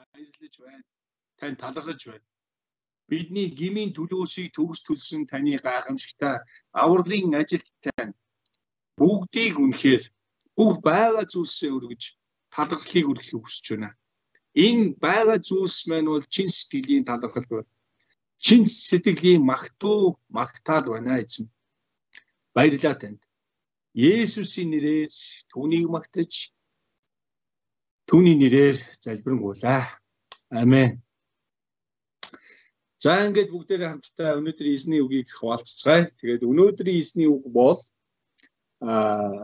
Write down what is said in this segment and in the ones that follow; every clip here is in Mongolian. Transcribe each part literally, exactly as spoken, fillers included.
баярлаж байна. Тань талархаж байна. Бидний гмийн төлөөсийг төгс төлсөн таны гайхамшигтай авралын ажилд тань бүгдийг үнэхээр бүх байгаа зүйлсээ өргөж талархлыг өргөхийг хүсэж байна. Энэ байгаа зүйлс маань бол чин сэтгэлийн талархал байна. Чин сэтгэлийн магтуу магтаал байна эзэн. Баярлалаа танд. Есүсийн нэрээр түүнийг магтаж түүний нэрээр залбирanгуйлаа. Амен. За ингээд бүгдээрээ хамтдаа өнөөдрийн эзний үгийг хуваалцгаая. Тэгээд өнөөдрийн эзний үг бол аа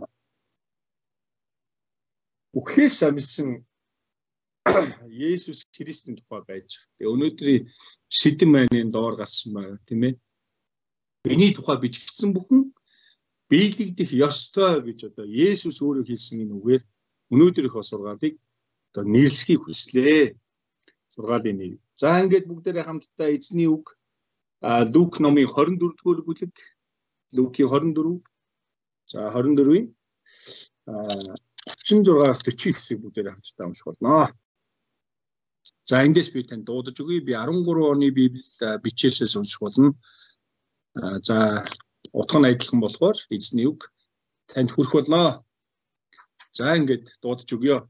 Үхлээс амьсан Есүс Христийн тухай байж байгаа. Тэгээ өнөөдрийн сэдэн маань доор гарсан байна, тийм ээ. Эний тухай бичигдсэн бүхэн биелэгдэх ёстой гэж одоо Есүс өөрөө хэлсэн энэ үгээр өнөөдрийнхөө сургаалыг одоо нэрлэхийг хүслээ. Сургаалын нэр. За ингээд бүгдээрээ хамтдаа эзний үг Лук номын хорин дөрөвдүгээр бүлэг, Лукийн хорин дөрөв. За хорин дөрвийн очин зургаас дөрвөн хэсгийг бүгдээрээ хамтдаа унших болно. За эндээс би танд дуудаж өгье. Би арван гурван оны Библи бичээсээс унших болно. За утга нь адилхан болохоор эзний үг танд хүрэх болно. За ингээд дуудаж өгье.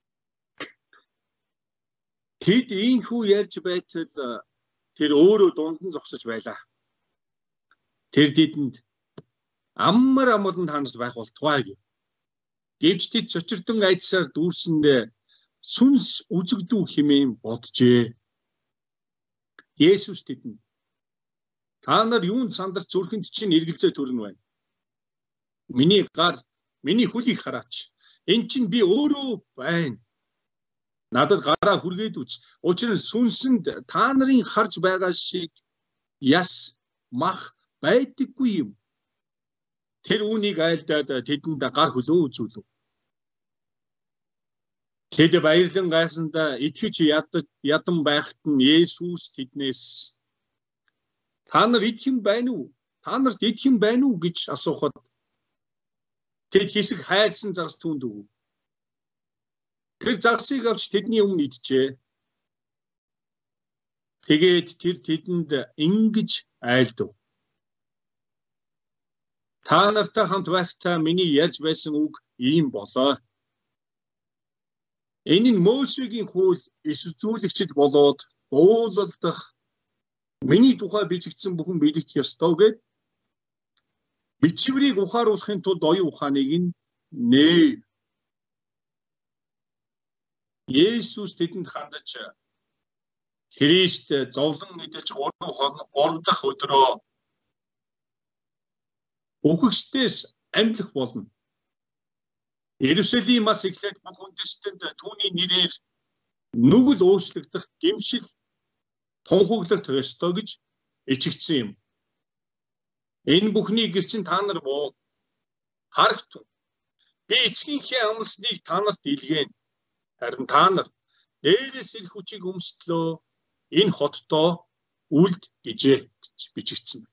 Тэд ийхүү ярьж байтал тэр өөрөө дундан зогсож байлаа. Тэр тэдэнд амар амгалан танаас байх болтугай гэв. Гэвч тэд цочирдон айдсаар дүүрсэндээ сүнс үзэгдүү хэмээн боджээ. Есүс тэдэнд та нар юунд сандарч зүрхэнд чинь эргэлзээ төрнө вэ? Миний гар, миний хөлийг хараач. Эн чинь би өөрөө байна. Надад гараа хүргээд үз. Учир нь сүнсэнд та нарын харж байгаа шиг яс мах байдаггүй юм. Тэр үүнийг айлдаад тэдэнд гар хөлөө үзүүлв. Тэд баярлан гайхсандаа итгэж ядан байхад нь Есүс тэднээс та нар идэх юм байна уу? Та нарт идэх юм байна уу гэж асуухад тэд хэсэг хайрсан загас түүнд өгөв. Тэр загсыг авч тэдний өмнө иджээ. Тэгээд тэр тэдэнд ингэж айлдав. Та нартай хамт байхдаа миний ярьж байсан үг ийм болоо. Энэ нь Мосегийн хууль эсвзүүлэгчд болоод уулалдах миний тухай бичигдсэн бүхэн биелэгдэх ёстой гэд бичвэрийг ухааруулахын тулд оюун ухааныг нь нээ. Есүс тэдэнд хандаж Христ зовлон мэдэж гурав дахь өдрөө үхэгчдээс амьлах болно. Иерусалимаас эхлээд бүх үндэстэнд түүний нэрээр нүгэл уучлагдах гэмшил тунхаглах ёстой гэж ичигдсэн юм. Энэ бүхний гэрчин та нар буу харагт. Би эцгийнхээ амлсныг та нарт илгээн. Харин та нар дээрээс ирэх хүчийг өмсдлөө энэ хотдоо үлд гэжээ гэж бичигдсэн.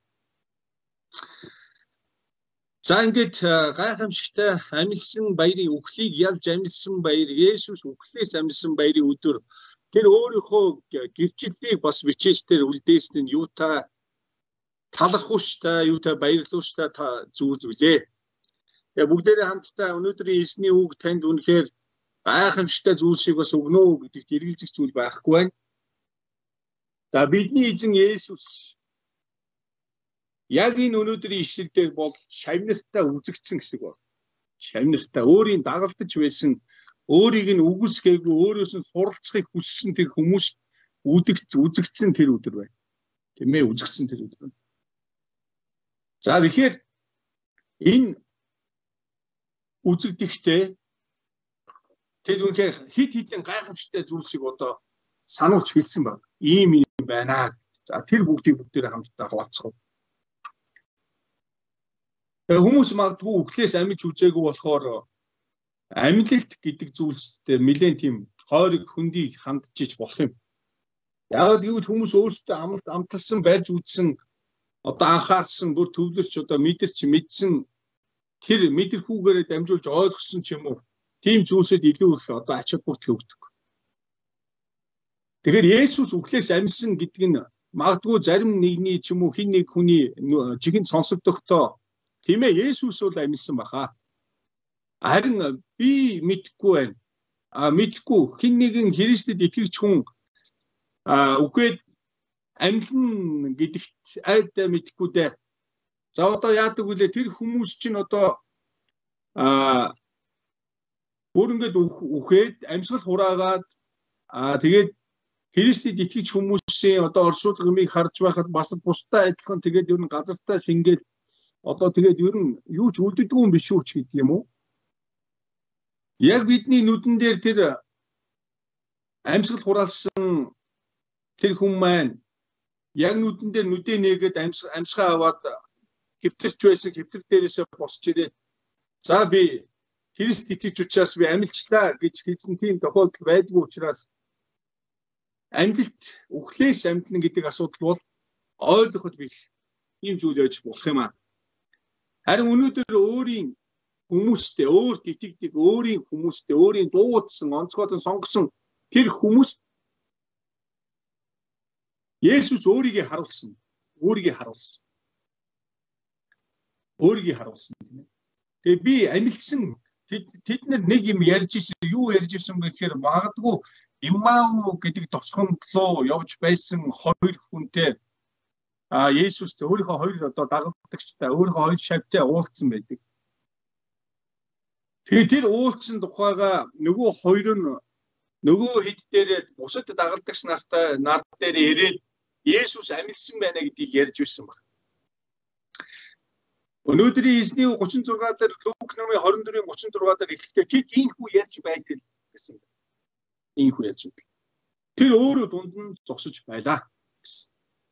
За ингээд гайхамшигтай амьсан баярын үхлийг ялж амьсан баяр Есүс үхлээс амьсан баярын өдөр тэр өөрийнхөө гэрчлэлийг бас бичээсээр үлдээсэн нь юутай талархууштай юутай баярлууштай зүйл зүйлээ. Тэгээ бүгдээрээ хамтдаа өнөөдрийн эзний үг танд үнэхээр гайхамшигтай зүйлсийг бас өгнө үү гэдэгт эргэлзэх зүйл байхгүй байна. За бидний эзэн Есүс яг энэ өнөөдрийн ишлэл дээр бол шавнартай үзэгдсэн гэсэн байна. Шавнартай өөрийн дагалдаж байсан өөрийг нь үгүйсгээгүй өөрөөс нь суралцахыг хүссэн тэр хүмүүс үдэгц үзэгдсэн тэр өдөр байна. Тийм ээ, үзэгдсэн тэр өдөр байна. За тэгэхээр энэ үзэгдэхдээ тэр үнэхээр хит хитэн гайхамшигтай зүйлсийг одоо сануулж хэлсэн байна. Ийм юм байна. За тэр бүгдийг бүгдээрээ хамтдаа хуваалцах. Хүмүүс магадгүй үхлээс амьж үзээгүй болохоор амьлалт гэдэг зүйлстэй нэлээд тийм хойрог хөндий хандж иж болох юм. Яг гэвэл хүмүүс өөрсдөө амлалт амталсан байж үзсэн одоо анхаарсан бүр төвлөрч одоо мэдэрч мэдсэн тэр мэдрэхүүгээрээ дамжуулж ойлгосон ч юм уу тийм зүйлсэд илүү их одоо ач холбогдол өгдөг. Тэгэхээр Есүс үхлээс амьсан гэдэг нь магадгүй зарим нэгний ч юм уу хин нэг хүний жигэнд сонсогдохдоо тийм ээ Есүс бол амьсан баха. Харин би мэдгүй байна. А мэдгүй хин нэгэн Христэд итгэж хүн а үгээд амьлан гэдэгт айдаа мэдгүй дээ. За одоо яадаг вүлээ тэр хүмүүс чинь одоо а бүр ингээд үхээд амьсгал хураагаад а тэгээд Христэд итгэж хүмүүсийн одоо оршуулгыг харж байхад бас бусдаа адилхан тэгээд ер нь газартаа шингээд одоо тэгээд ер нь юу ч үлддэггүй юм биш үү ч гэдэг юм уу? Яг бидний нүдэн дээр тэр амьсгал хураалсан тэр хүн маань яг нүдэн дээр нүдээ нээгээд амьсгаа аваад хэвтэрч байсан хэвтэр дээрээсээ босч ирээ. За би Христ итгэж учраас би амьлчлаа гэж хэлсэн тийм тохиолдол байдгүй учраас амьдлт үхлээс амьдна гэдэг асуудал бол ойлгоход биш ийм зүйл яж болох юм аа. Харин өнөөдөр өөрийн хүмүүстэй өөрт итгэдэг өөрийн хүмүүстэй өөрийн дуудсан онцгойлон сонгосон тэр хүмүүс Есүс өөрийгөө харуулсан. Өөрийгөө харуулсан. Өөрийгөө харуулсан тийм ээ. Тэгээ би амьдсан тэд нар нэг юм ярьж ирсэн юу ярьж ирсэн гэхээр магадгүй Иммау гэдэг тосгонд руу явж байсан хоёр хүнтэй а Есүс өөрийнхөө хоёр одоо дагалдагчтай өөрийнхөө хоёр шавьтай уулзсан байдаг. Тэгээ тэр уулзсан тухайга нөгөө хоёр нь нөгөө хэд дээрээ бусад дагалдагч нартай нар дээр ирээд Есүс амьдсан байна гэдгийг ярьж ирсэн баг. Өнөөдрийн эзний гучин зургаа дээр Лук номын хорин дөрвийн гучин зургаа дээр ихэхдээ тэд ийхүү ярьж байдаг гэсэн. Ийхүү ярьж байдаг. Тэр өөрөө дунд нь зогсож байлаа гэсэн.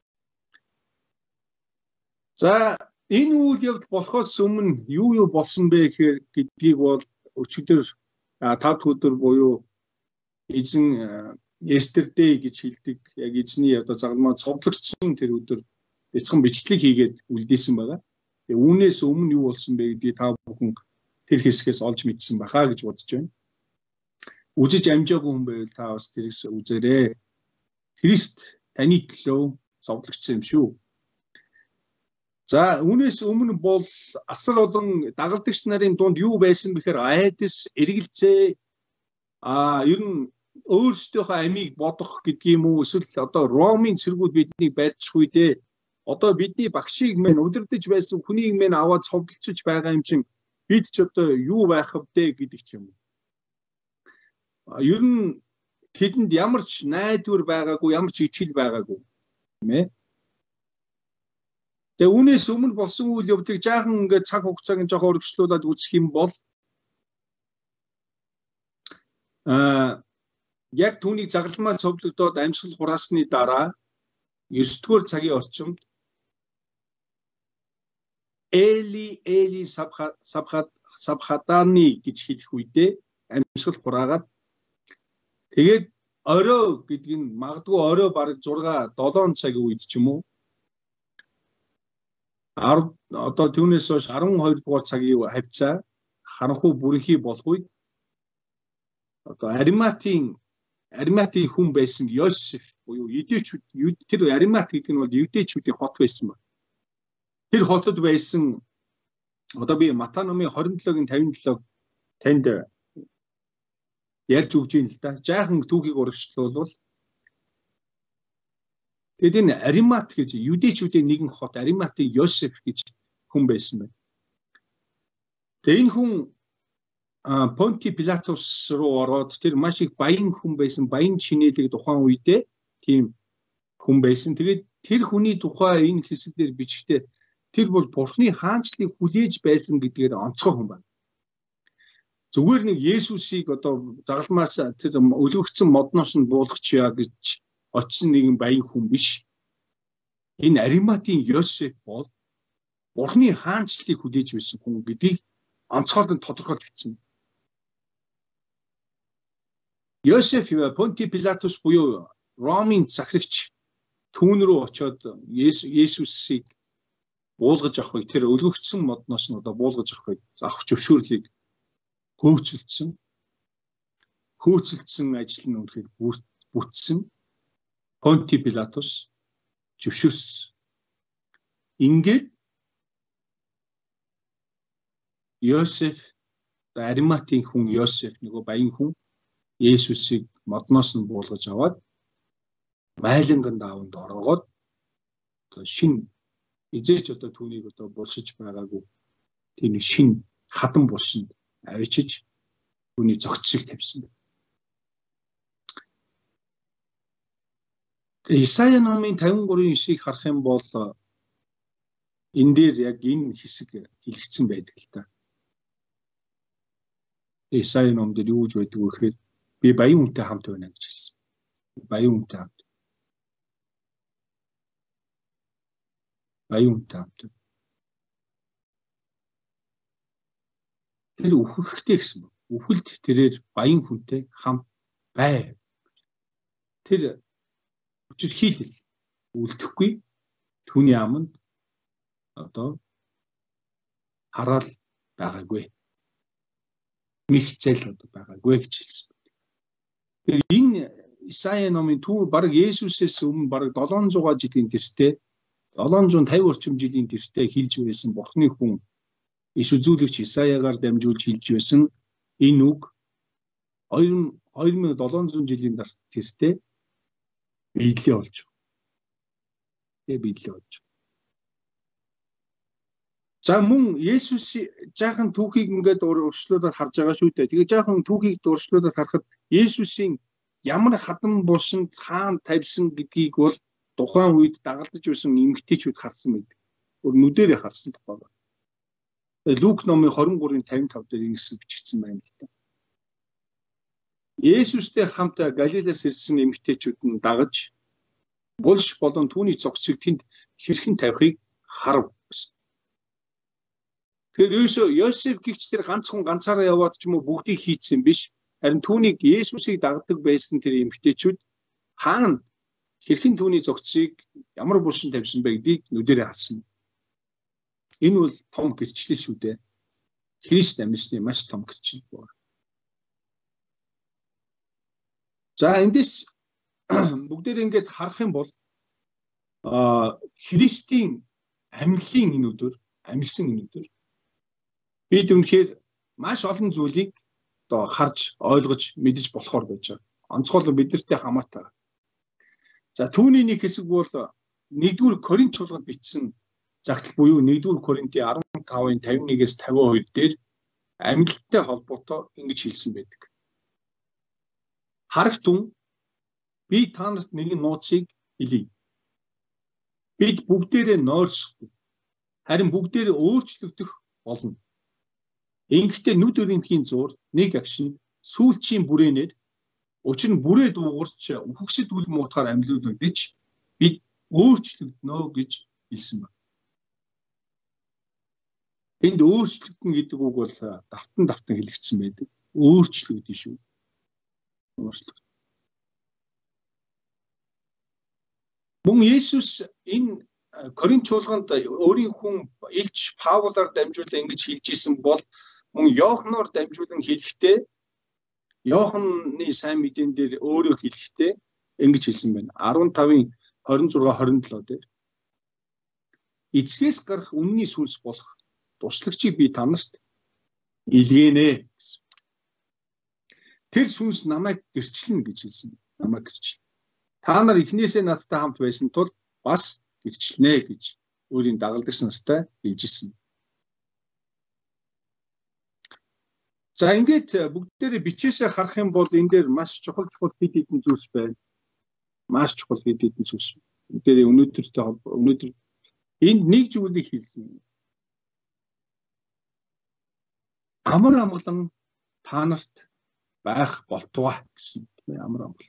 За энэ үйл явдал болохоос өмнө юу юу болсон бэ гэхээр гэдгийг бол өчигдөр тав өдөр буюу эзэн Yesterday гэж хэлдэг. Яг эзний одоо загалмаа цовдлогдсон тэр өдөр бяцхан бичлэг хийгээд үлдээсэн байгаа. Тэгээ үүнээс өмнө юу болсон бэ гэдгийг та бүхэн тэр хэсгээс олж мэдсэн бахаа гэж бодож байна. Үзэж амжаагүй хүн байвал та бас тэрээс үзээрэй. Христ таны төлөө цовдлогдсон юм шүү. За үүнээс өмнө бол асар олон дагалдагч нарын дунд юу байсан бэхээр айдас, эргэлзээ а ер нь өөрсдийнхөө амийг бодох гэдгийм үү эсвэл одоо Ромын цэргүүд биднийг барьчих үедээ одоо бидний багшийг мэн удирдах байсан хүнийг мэн аваад цовдлцож байгаа юм чинь бид ч одоо юу байх вэ гэдэг юм. Ер нь тэдэнд ямар ч найдвар байгаагүй ямар ч ичил байгаагүй тийм ээ. Тэгээ үүнээс өмнө болсон үйл явдлыг жаахан ингээд цаг хугацааг нь жоохон өргөжлүүлээд үзэх юм бол аа яг түүнийг загалмаа цовдлогдоод амьсгал хураасны дараа ердүгээр цагийн орчимд Эли Эли сабхат сабхатани гэж хэлэх үедээ амьсгал хураагаад тэгээд орой гэдэг нь магадгүй орой бараг зурга долоон цагийн үед ч юм уу одоо түүнээс хойш арван хоёр дугаар цагийн хавцаа харанхуй бүрэнхий болох үед одоо Ариматын Ариматын хүн байсан Йосеф буюу юдэчүүд тэр Аримат гэдэг нь бол юдэчүүдийн хот байсан ба. Тэр хотод байсан одоо би Матай номын хорин долоогийн тавин долоог танд ярьж өгч юм л да. Жаахан түүхийг урагшлуулвал тэгэд энэ Аримат гэж юдэчүүдийн нэгэн хот Ариматын Йосеф гэж хүн байсан байна. Тэгээ энэ хүн Понти Пилатус руу ороод тэр маш их баян хүн байсан, баян чинээлэг тухайн үедээ тийм хүн байсан. Тэгээд тэр хүний тухай энэ хэсгээр бичгтээ тэр бол Бурхны хаанчлыг хүлээж байсан гэдгээр онцгой хүн байна. Зүгээр нэг Есүсийг одоо загалмаас тэр өлгөгдсөн модноос нь буулгачихъя гэж очсон нэгэн баян хүн биш. Энэ Ариматын Йосеф бол Бурхны хаанчлыг хүлээж байсан хүн гэдгийг онцгойлон тодорхойлж бичсэн. Йосеф Понти Пилатус буюу Ромын захирагч түүн рүү очиод Есүсийг буулгаж авахыг тэр өлгөгдсөн модноос нь одоо буулгаж авахыг авах зөвшөөрлийг хөөцөлдсөн. Хөөцөлдсөн ажил нь үнэхээр бүтсэн. Понти Пилатус зөвшөөрсөн. Ингээд Йосеф, Ариматын хүн Йосеф, нөгөө баян хүн Есүсийг модноос нь буулгаж аваад байланган дааванд ороод шин эзээч одоо түүнийг одоо булшиж байгаагүй тийм шин хадан булшинд авчиж түүний зогцсыг тавьсан байна. Исая номын тавин гурван9-ийг харах юм бол энэ дээр яг энэ хэсэг хэлэгдсэн байдаг л та. Исая номд юу гэж байдаг вэ гэхээр би баян хүнтэй хамт байна гэж хэлсэн. Баян хүнтэй хамт. Баян хүнтэй хамт. Тэр үхэхтэй гэсэн ба. Үхэлд тэрээр баян хүнтэй хамт бай. Тэр учирхийлэл үлдэхгүй түүний аманд одоо хараал байгаагүй. Михцэл одоо байгаагүй гэж хэлсэн. Тэр энэ Исая номын түүх баг Есүсээс өмнө баг долоон зуун жилийн тэртээ долоон зуун тавин орчим жилийн тэртээ хэлж байсан Бурхны хүн иш үзүүлэгч Исаягаар дамжуулж хэлж байсан энэ үг хоёр nghìn седем зуун жилийн тэртээ биелээ болж байна. Тэгээ биелээ болж байна. За мөн Есүс жаахан түүхийг ингээд урагшлуулаад харж байгаа шүү дээ. Тэгээ жаахан түүхийг урагшлуулаад харахад Есүсийн ямар хадан булшинд хаан тавьсан гэдгийг бол тухайн үед дагалдаж байсан эмэгтэйчүүд харсан байдаг. Өөр нүдэрээ харсан тухай байна. Лук номын двадцать три тавин тав дээр ингэсэн бичигдсэн байна л да. Есүстэй хамт Галилеас ирсэн эмэгтэйчүүд нь дагаж булш болон түүний зогцыг тэнд хэрхэн тавихыг харав гэсэн. Тэгэхээр ерөөсөө Йосеф гихч тэр ганцхан ганцаараа яваад ч юм уу бүгдийг хийцсэн биш. Харин түүнийг Есүсийг дагдаг байсан тэр эмэгтэйчүүд хаана хэрхэн түүний зогцыг ямар булшин тавьсан бэ гэдгийг нүдэрээ харсан. Энэ бол том гэрчлэл шүү дээ. Христ амьсны маш том гэрчлэл байна. За эндээс бүгдээр ингэж харах юм бол а Христийн амьлын энэ өдөр, амьсан энэ өдөр бид үнэхээр маш олон зүйлийг одоо харж, ойлгож, мэдэж болохоор байж байгаа. Онцгой биднэртэй хамаатай. За түүний нэг хэсэг бол нэгдүгээр Коринт чуулганд бичсэн загтал буюу нэгдүгээр Коринтын арван тавын тавин нэгээс тавин хоёр дээр амьлалтай холбоотой ингэж хэлсэн байдаг. Харагтун би та нарт нэгэн нууцыг хэлье. Бид бүгдээрээ нойрсохгүй. Харин бүгдээрээ өөрчлөгдөх болно. Ингэхдээ нүд өрөмхийн зуур нэг агшин сүүлчийн бүрээнээр учир нь бүрээ дуугарч үхэгсэд үл муутахаар амьлуулагдаж бид өөрчлөгднө гэж хэлсэн байна. Энд өөрчлөгдөн гэдэг үг бол давтан давтан хэлэгдсэн байдаг. Өөрчлөгдөн шүү. Өөрчлөгдөн. Мөн Есүс энэ Коринт чуулганд өөрийн хүн Илч Паулаар дамжуулан ингэж хэлж исэн бол мөн Иоханноор дамжуулан хэлэхдээ Иоханны сайн мэдэн дээр өөрөө хэлэхдээ ингэж хэлсэн байна. арван тавын двадцать шесть двадцать семь дээр эцгээс гарах үнний сүнс болох туслагчийг би танарт илгээнэ гэсэн. Тэр сүнс намайг гэрчлэнэ гэж хэлсэн. Намайг гэрчлэнэ. Та нар эхнээсээ надтай хамт байсан тул бас гэрчлэнэ гэж өөрийн дагалдагч нартай хэлжсэн. За ингээд бүгдээрээ бичээсээ харах юм бол энэ дээр маш чухал чухал хэд хэдэн зүйлс байна. Маш чухал хэд хэдэн зүйлс. Энэ дээр өнөөдөртэй өнөөдөр энд нэг зүйлийг хэлсэн. Амар амгалан та нарт байх болтугай гэсэн тийм амар амгалан.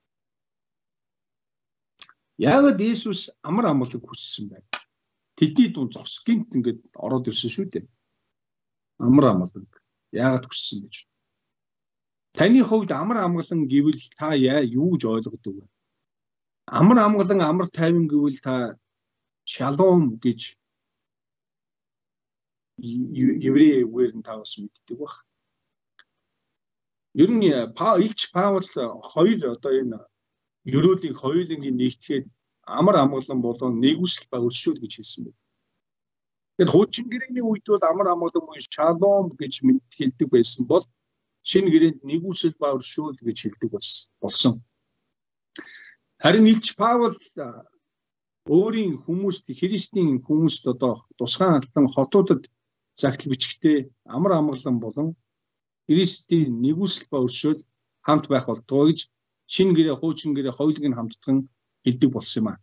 Яагаад Иесус амар амгалан хүссэн бэ? Тэдний дунд зогс гинт ингээд ороод ирсэн шүү дээ. Амар амгалан яагаад хүссэн гэж. Таны хувьд амар амгалан гэвэл та яа юу гэж ойлгодог вэ? Амар амгалан амар тайван гэвэл та шалом гэж еврей үгээр нь та бас мэддэг баг. Ер нь Илч Паул хоёр одоо энэ ерөөлийг хоёулангийн нэгтгэхэд амар амгалан болон нэгүсэл ба өршөөл гэж хэлсэн байна. Тэгэхээр хуучин гэрээний үед бол амар амгалан буюу шалом гэж хэлдэг байсан бол шинэ гэрээнд нэгүсэл ба өршөөл гэж хэлдэг болсон. Харин Илч Паул өөрийн хүмүүст Христийн хүмүүст одоо тусгай алдан хотуудад загтал бичгтээ амар амгалан болон Христийн нэгүсэл ба өршөөл хамт байх болтугай гэж шинэ гэрээ хуучин гэрээ хоёулыг нь хамтдаган хэлдэг болсон юм аа.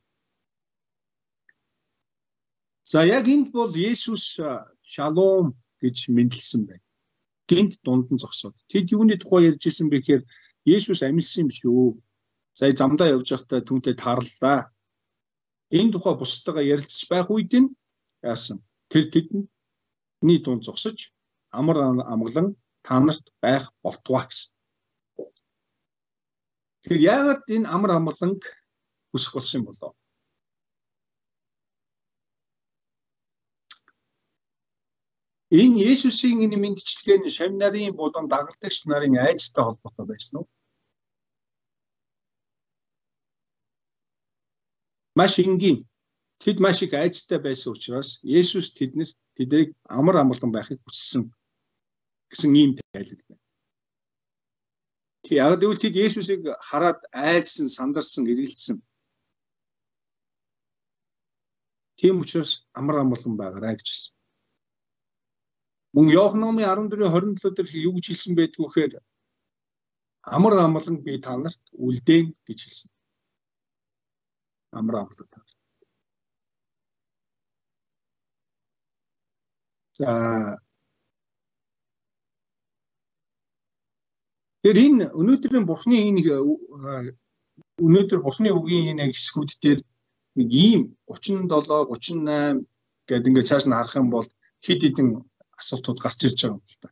За яг энд бол Есүс шалом гэж мэндэлсэн байна. Гинт дунд нь зогсоод. Тэд юуны тухай ярьж ирсэн бэ гэхээр Есүс амьдсан юм шүү. Сая замдаа явж байхдаа түүнтэй таарлаа. Энэ тухай бусдаагаа ярилцж байх үед нь яасан? Тэр тэдний дунд зогсож амар амгалан та нарт байх болтугай гэсэн. Тэгэхээр яагаад энэ амар амгаланг хүсэх болсон юм болов? Энэ Есүсийн энэ мэдчилгээ нь шавь нарын болон дагалдагч нарын айцтай холбоотой байсан уу? Маш энгийн. Тэд маш их айцтай байсан учраас Есүс тэднэрт тэднийг амар амгалан байхыг хүссэн гэсэн ийм тайлбар байна. Тэг яг гэвэл тэд Есүсийг хараад айцсан, сандарсан, эргэлдсэн. Тийм учраас амар амгалан байгаарай гэж хэлсэн. Мөн Иохан номын арван дөрвийн хорин долоо дээр юу гэж хэлсэн байдг вэ гэхээр амар амгалан би та нарт үлдээн гэж хэлсэн. Амар амгалан та. За тэр энэ өнөөдрийн Бурхны энэ өнөөдөр Бурхны үгийн энэ хэсгүүд дээр нэг ийм тридцать седем тридцать восемь гэдэг ингээд цааш нь харах юм бол хэд хэдэн асуултууд гарч ирж байгаа юм л та.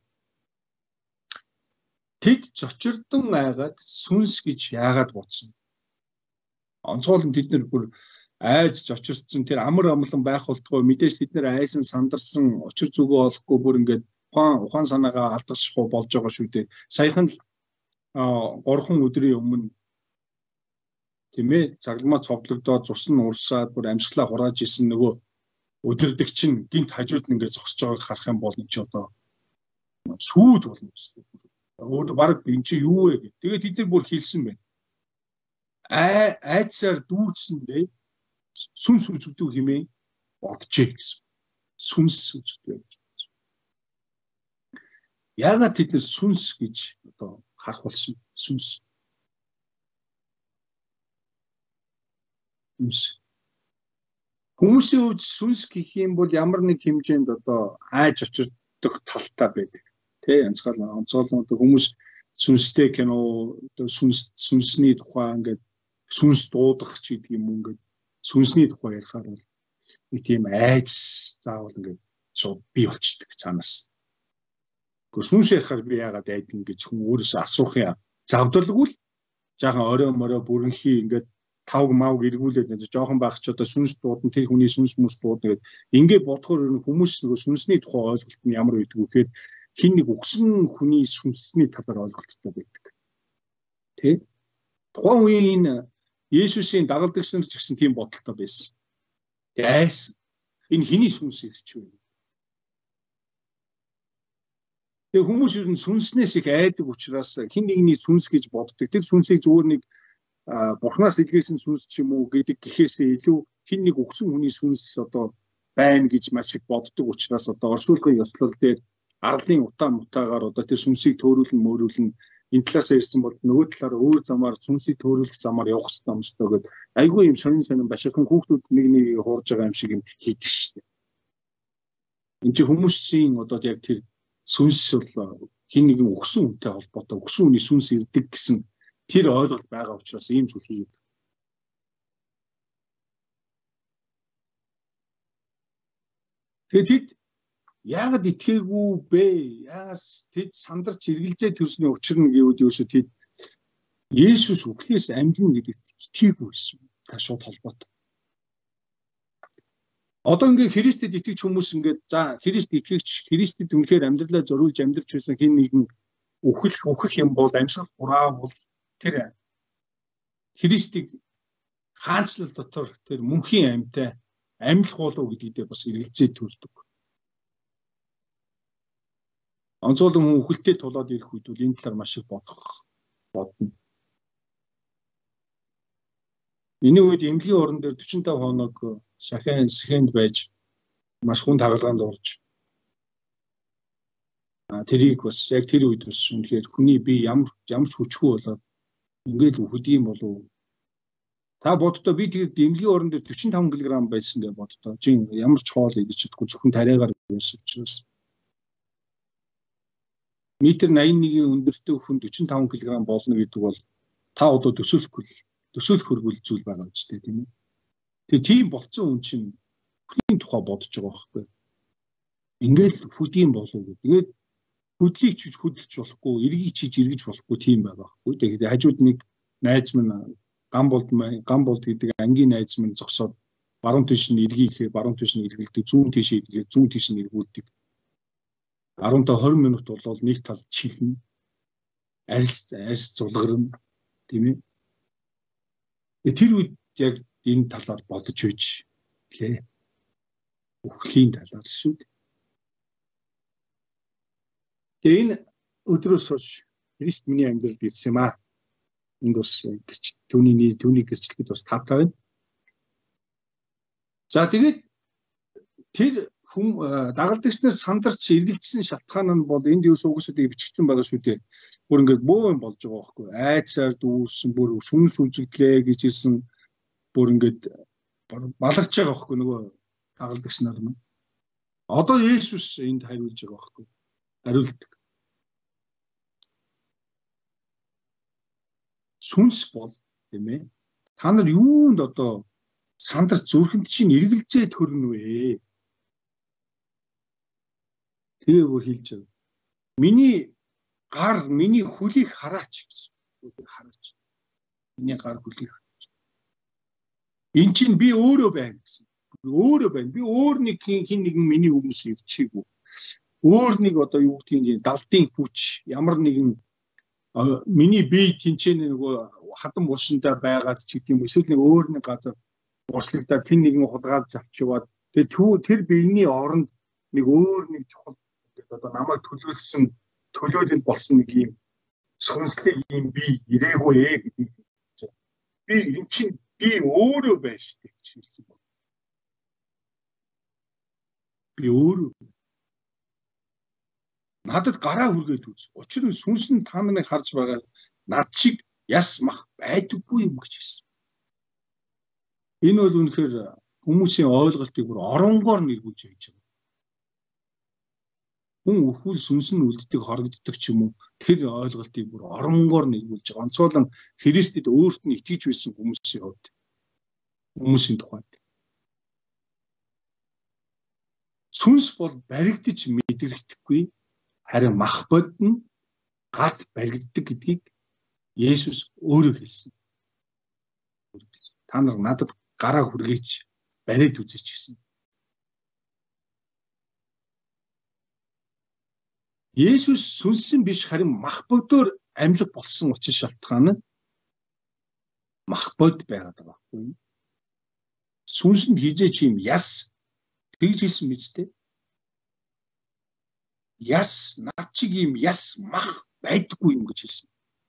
Тэд зочирдон айгаад сүнс гэж яагаад бодсон? Онцгойлон тэд нар бүр айж зочирдсон тэр амар амгалан байх болтгой мэдээж тэд нар айсан сандарсан очир зүгөө олохгүй бүр ингээд ухаан ухаан санаагаа алдчихгүй болж байгаа шүү дээ. Саяхан гурван өдрийн өмнө тийм ээ цагламаа цовдлогдоод цус нь урсаад бүр амьсгалаа хурааж исэн нөгөө өдөрдөг чинь гинт хажууд нь ингээд зогсож байгааг харах юм бол энэ ч одоо сүйд болно гэсэн. Өөр баг энэ чи юу вэ гэх. Тэгээд тэд нар бүр хэлсэн байна. Аа айцаар дүүцсэндээ сүнс үзэгдүү хэмээн бодчихъя гэсэн. Сүнс үзэгдүү гэж бодсон. Яагаад тэд нар сүнс гэж одоо харах болсон сүнс. Сүнс. Хүмүүсийн үед сүнс гэх юм бол ямар нэг хэмжээнд одоо айж очирдох талтай байдаг. Тэ янзгал онцгойлон одоо хүмүүс сүнстэй кино одоо сүнс сүнсний тухай ингээд сүнс дуудах ч гэдэг юм ингээд сүнсний тухай ярихаар бол нэг тийм айж заавал ингээд шууд бий болчдөг цаанаас. Гэхдээ сүнс ярихаар би яагаад айдин гэж хүн өөрөөсөө асуух юм завдалгүй л жаахан орой морой бүрэнхий ингээд тавг мав эргүүлээд нэг жоохон байх ч одоо сүнс дуудан тэр хүний сүнс мүс дуудана гэдэг. Ингээд бодохоор ер нь хүмүүс нөгөө сүнсний тухай ойлголт нь ямар байдаг вэ гэхээр хин нэг өгсөн хүний сүнсний талаар ойлголттой байдаг. Тэ? Тухайн үеийн энэ Есүсийн дагалдагч нар ч гэсэн тийм бодолтой байсан. Гайс энэ хиний сүнс ирч вэ? Тэгээ хүмүүс ер нь сүнснээс их айдаг учраас хин нэгний сүнс гэж боддог. Тэр сүнсийг зүгээр нэг Бурханаас илгээсэн сүнс ч юм уу гэдэг гэхээсээ илүү хин нэг өгсөн хүний сүнс одоо байна гэж маш их боддог учраас одоо оршуулгын ёслол дээр арлын утаа мутаагаар одоо тэр сүнсийг төөрүүлэн мөөрүүлэн энэ талаас ирсэн бол нөгөө талаар өөр замаар сүнсийг төөрүүлэх замаар явах хэрэгтэй юм шүү дээ. Айгүй юм сонин сонин баширхан хүүхдүүд нэг нэгийг хуурж байгаа юм шиг юм хийдэг шүү дээ. Энд чи хүмүүсийн одоо яг тэр сүнс бол хин нэгэн өгсөн хүнтэй холбоотой өгсөн хүний сүнс ирдэг гэсэн тэр ойлголт байгаа учраас ийм зүйл хийгээд. Тэгээд яагаад итгээгүй бэ? Яагаас тэд сандарч эргэлзээ төрсний учир нь гэвэл юу шүү тэд Есүс үхлээс амьдна гэдэгт итгээгүй байсан. Та шууд холбоотой. Одоо ингээ Христэд итгэж хүмүүс ингээд за Христ итгэгч Христэд үнэхээр амьдралаа зориулж амьдарч байсан хин нэгэн үхэх үхэх юм бол амьсгал хураавал тэр Христийг хаанчлал дотор тэр мөнхийн амьтай амьлах болов гэдэгтээ бас эргэлзээ төрдөг. Онцгойлон хүн үхэлтэй тулаад ирэх үед бол энэ талаар маш их бодох бодно. Энэ үед эмнэлгийн орон дээр forty-five хоног сахин сэхэнд байж маш хүн тагалгаанд орж тэрийг бас яг тэр үед бас үнэхээр хүний бие ямар ямар ч хүчгүй болоод ингээл үхэдийм болов. Та боддоо би тэгээд эмнэлгийн орон дээр forty-five кг байсан гэж боддоо. Жин ямар ч хоол идэж чадахгүй зөвхөн тариагаар байсан учраас. Метр eighty-one-ийн өндөртэй хүн forty-five кг болно гэдэг бол та одоо төсөөлөхгүй төсөөлөх хөргөл зүйл байгаа ч тийм ээ. Тэгээ тийм болцсон хүн чинь бүхний тухай бодож байгаа байхгүй. Ингээл хүдийн болов гэдэг. Тэгээд хөдлийг чиж хөдөлж болохгүй, эргийг чиж эргэж болохгүй тийм байгаа байхгүй. Тэгээд хажууд нэг найз минь гам болд гам болд гэдэг ангийн найз минь зогсоод баруун тийш нь эргийг ихээ баруун тийш нь эргэлдэг, зүүн тийш эргээ зүүн тийш нь эргүүлдэг. ten та twenty минут болвол нэг тал чихнэ. Арьс арьс зулгарна тийм ээ. Тэр үед яг энэ талаар бодож үйж лээ. Үхлийн талаар шүү дээ. Тэгээ энэ өдрөөс хойш Христ миний амьдралд ирсэн юм аа. Энд бас гэрч түүний түүний гэрчлэгэд бас тавтаа байна. За тэгээд тэр хүм дагалдагч нар сандарч эргэлдсэн шалтгаан нь бол энд юу сугсуудыг бичигдсэн байгаа шүү дээ. Бүр ингээд бөө юм болж байгаа байхгүй. Айцаар дүүрсэн бүр сүнс үжиглээ гэж ирсэн бүр ингээд баларч байгаа байхгүй нөгөө дагалдагч нар маань. Одоо Есүс энд хариулж байгаа байхгүй. Хариулдаг. Сүнс бол тийм ээ. Та нар юунд одоо сандарч зүрхэнд чинь эргэлзээ төрнө вэ? Тэгээ бүр хэлж байгаа. Миний гар, миний хөлийг хараач гэсэн. Хараач. Миний гар хөлийг хараач. Энд чинь би өөрөө байна гэсэн. Өөрөө байна. Би өөр нэг хин нэгэн миний өмнөс ирчихээгүй. Өөр нэг одоо юу гэдгийг далдын хүч, ямар нэгэн миний бие тэнцэнэ нөгөө хатан булшинтай байгаад ч гэдэг юм эсвэл нэг өөр нэг газар урслагдаад хин нэгэн хулгайлж авчиваад тэр тэр биений оронд нэг өөр нэг чухал одоо намайг төлөөлсөн төлөөлөл болсон нэг юм сүнслэг юм би ирээгүй ээ гэдэг. Би эн чинь би өөрөө байж штэ гэж хэлсэн байна. Би өөрөө надад гараа хүргээд үз. Учир нь сүнс нь та нарыг харж байгаа над шиг яс мах байдаггүй юм гэж хэлсэн. Энэ бол үнэхээр хүмүүсийн ойлголтыг бүр оронгоор нэргүүлж явж байгаа. Хүн өхвөл сүнс нь үлддэг хорогддог ч юм уу тэр ойлголтыг бүр оронгоор нэргүүлж байгаа. Онцгойлон Христэд өөрт нь итгэж байсан хүмүүсийн хувьд хүмүүсийн тухайд. Сүнс бол баригдаж мэдрэгдэхгүй харин мах бод нь гарт баригддаг гэдгийг Есүс өөрөө хэлсэн. Та нар надад гараа хүргээч бариад үзэж гэсэн. Есүс сүнсэн биш харин мах бодоор амьлаг болсон учир шалтгаан нь мах бод байгаад байгаа байхгүй юу? Сүнсэнд хизээч юм яс тэгж хэлсэн биз дээ. Яс над чиг юм яс мах байдаггүй юм гэж хэлсэн.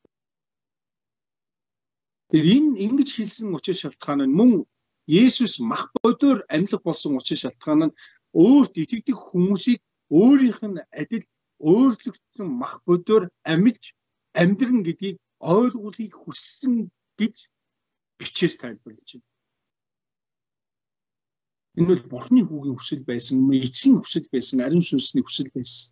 Тэр энэ ингэж хэлсэн учир шалтгаан нь мөн Есүс мах бодоор амьлаг болсон учир шалтгаан нь өөрт итгэдэг хүмүүсийг өөрийнх нь адил өөрчлөгдсөн мах бодоор амьж амьдран гэдгийг ойлгуулахыг хүссэн гэж бичээс тайлбарлаж байна. Энэ бол Бурхны хүүгийн хүсэл байсан, эцгийн хүсэл байсан, ариун сүнсний хүсэл байсан.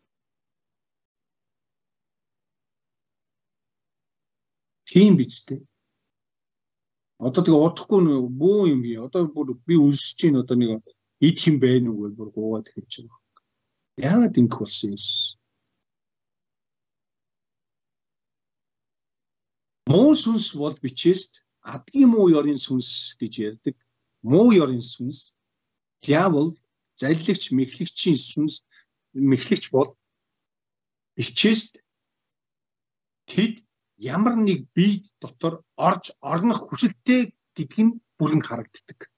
Тийм биз дээ. Одоо тэгээ удахгүй нөө бөө юм би одоо бүр би үлсэж чинь одоо нэг ид хэм байна уу гэж бүр гуугаад хэлж байгаа. Яагаад ингэх болсон юм? Муу сүнс бол бичээст адгийн муу ёрын сүнс гэж ярьдаг. Муу ёрын сүнс диавол, залилагч, мэхлэгчийн сүнс, мэхлэгч бол бичээст тэд ямар нэг бие дотор орж орнох хүсэлтэй гэдг нь бүрэн харагддаг.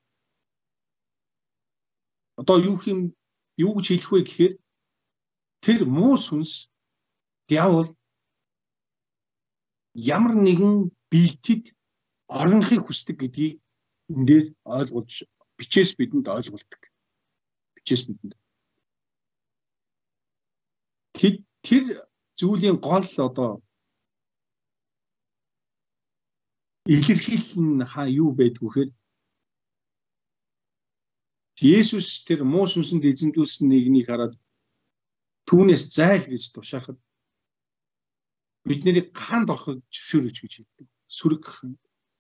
Одоо юу юм юу гэж хэлэх вэ гэхээр тэр муу сүнс диавол ямар нэгэн биетэд орнохыг хүсдэг гэдгийг энэ дээр ойлгуулж бичээс бидэнд ойлгуулдаг. Бичээс бидэнд. Тэр тэр зүйлийн гол одоо илэрхийлэл нь хаа юу байдг вэхээр Есүс тэр муу сүнсэнд эзэмдүүлсэн нэгнийг хараад түүнээс зайл гэж тушаахад бидний гаханд орохыг зөвшөөрөж гэж хэлдэг. Сүрэг гаханд.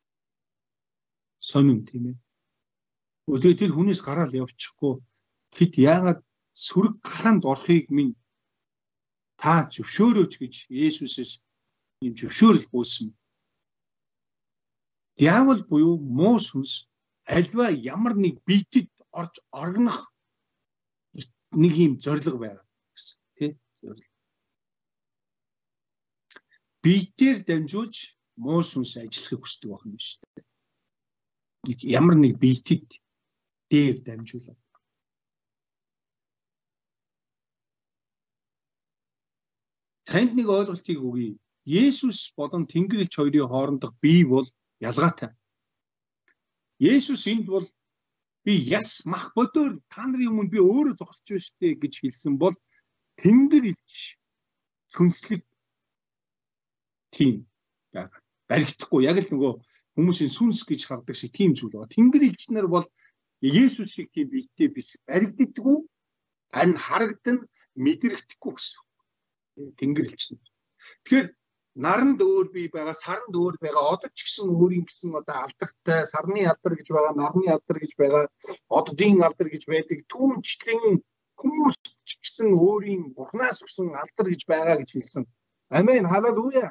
Сонин тийм ээ. Өдөө тэр хүнээс гараал явчихгүй хэд яагаад сүрэг гаханд орохыг минь та зөвшөөрөөч гэж Есүсээс юм зөвшөөрөл гуйсан. Диавол буюу муу сүнс альва ямар нэг биетэд орж оргонох нэг юм зорилго байгаа гэсэн тийм зорилго. Биетээр дамжуулж муу сүнс ажиллахыг хүсдэг байх юм шүү дээ. Ямар нэг биетэд дээр дамжуулаад. Танд нэг ойлголтыг өгье. Есүс болон Тэнгэрлэгч хоёрын хоорондох бие бол ялгаатай. Есүс энд бол би яс мах бодоор та нарын өмнө би өөрөө зогсож байна штэ гэж хэлсэн бол Тэнгэрлэгч сүнслэг тийм баригдахгүй яг л нөгөө хүмүүсийн сүнс гэж хардаг шиг тийм зүйл байгаа. Тэнгэрлэгч нар бол Есүс шиг тийм биетэй биш баригддаггүй харин харагдан мэдрэгдэхгүй гэсэн. Тэнгэрлэгч нар. Тэгэхээр наранд өөр бие байгаа, саранд өөр байгаа, одод ч гэсэн өөрийн гэсэн одоо алдартай, сарны алдар гэж байгаа, нарны алдар гэж байгаа, оддын алдар гэж байдаг. Түүнчлэн хүмүүс ч гэсэн өөрийн бурхнаас өгсөн алдар гэж байгаа гэж хэлсэн. Амен. Халелуя.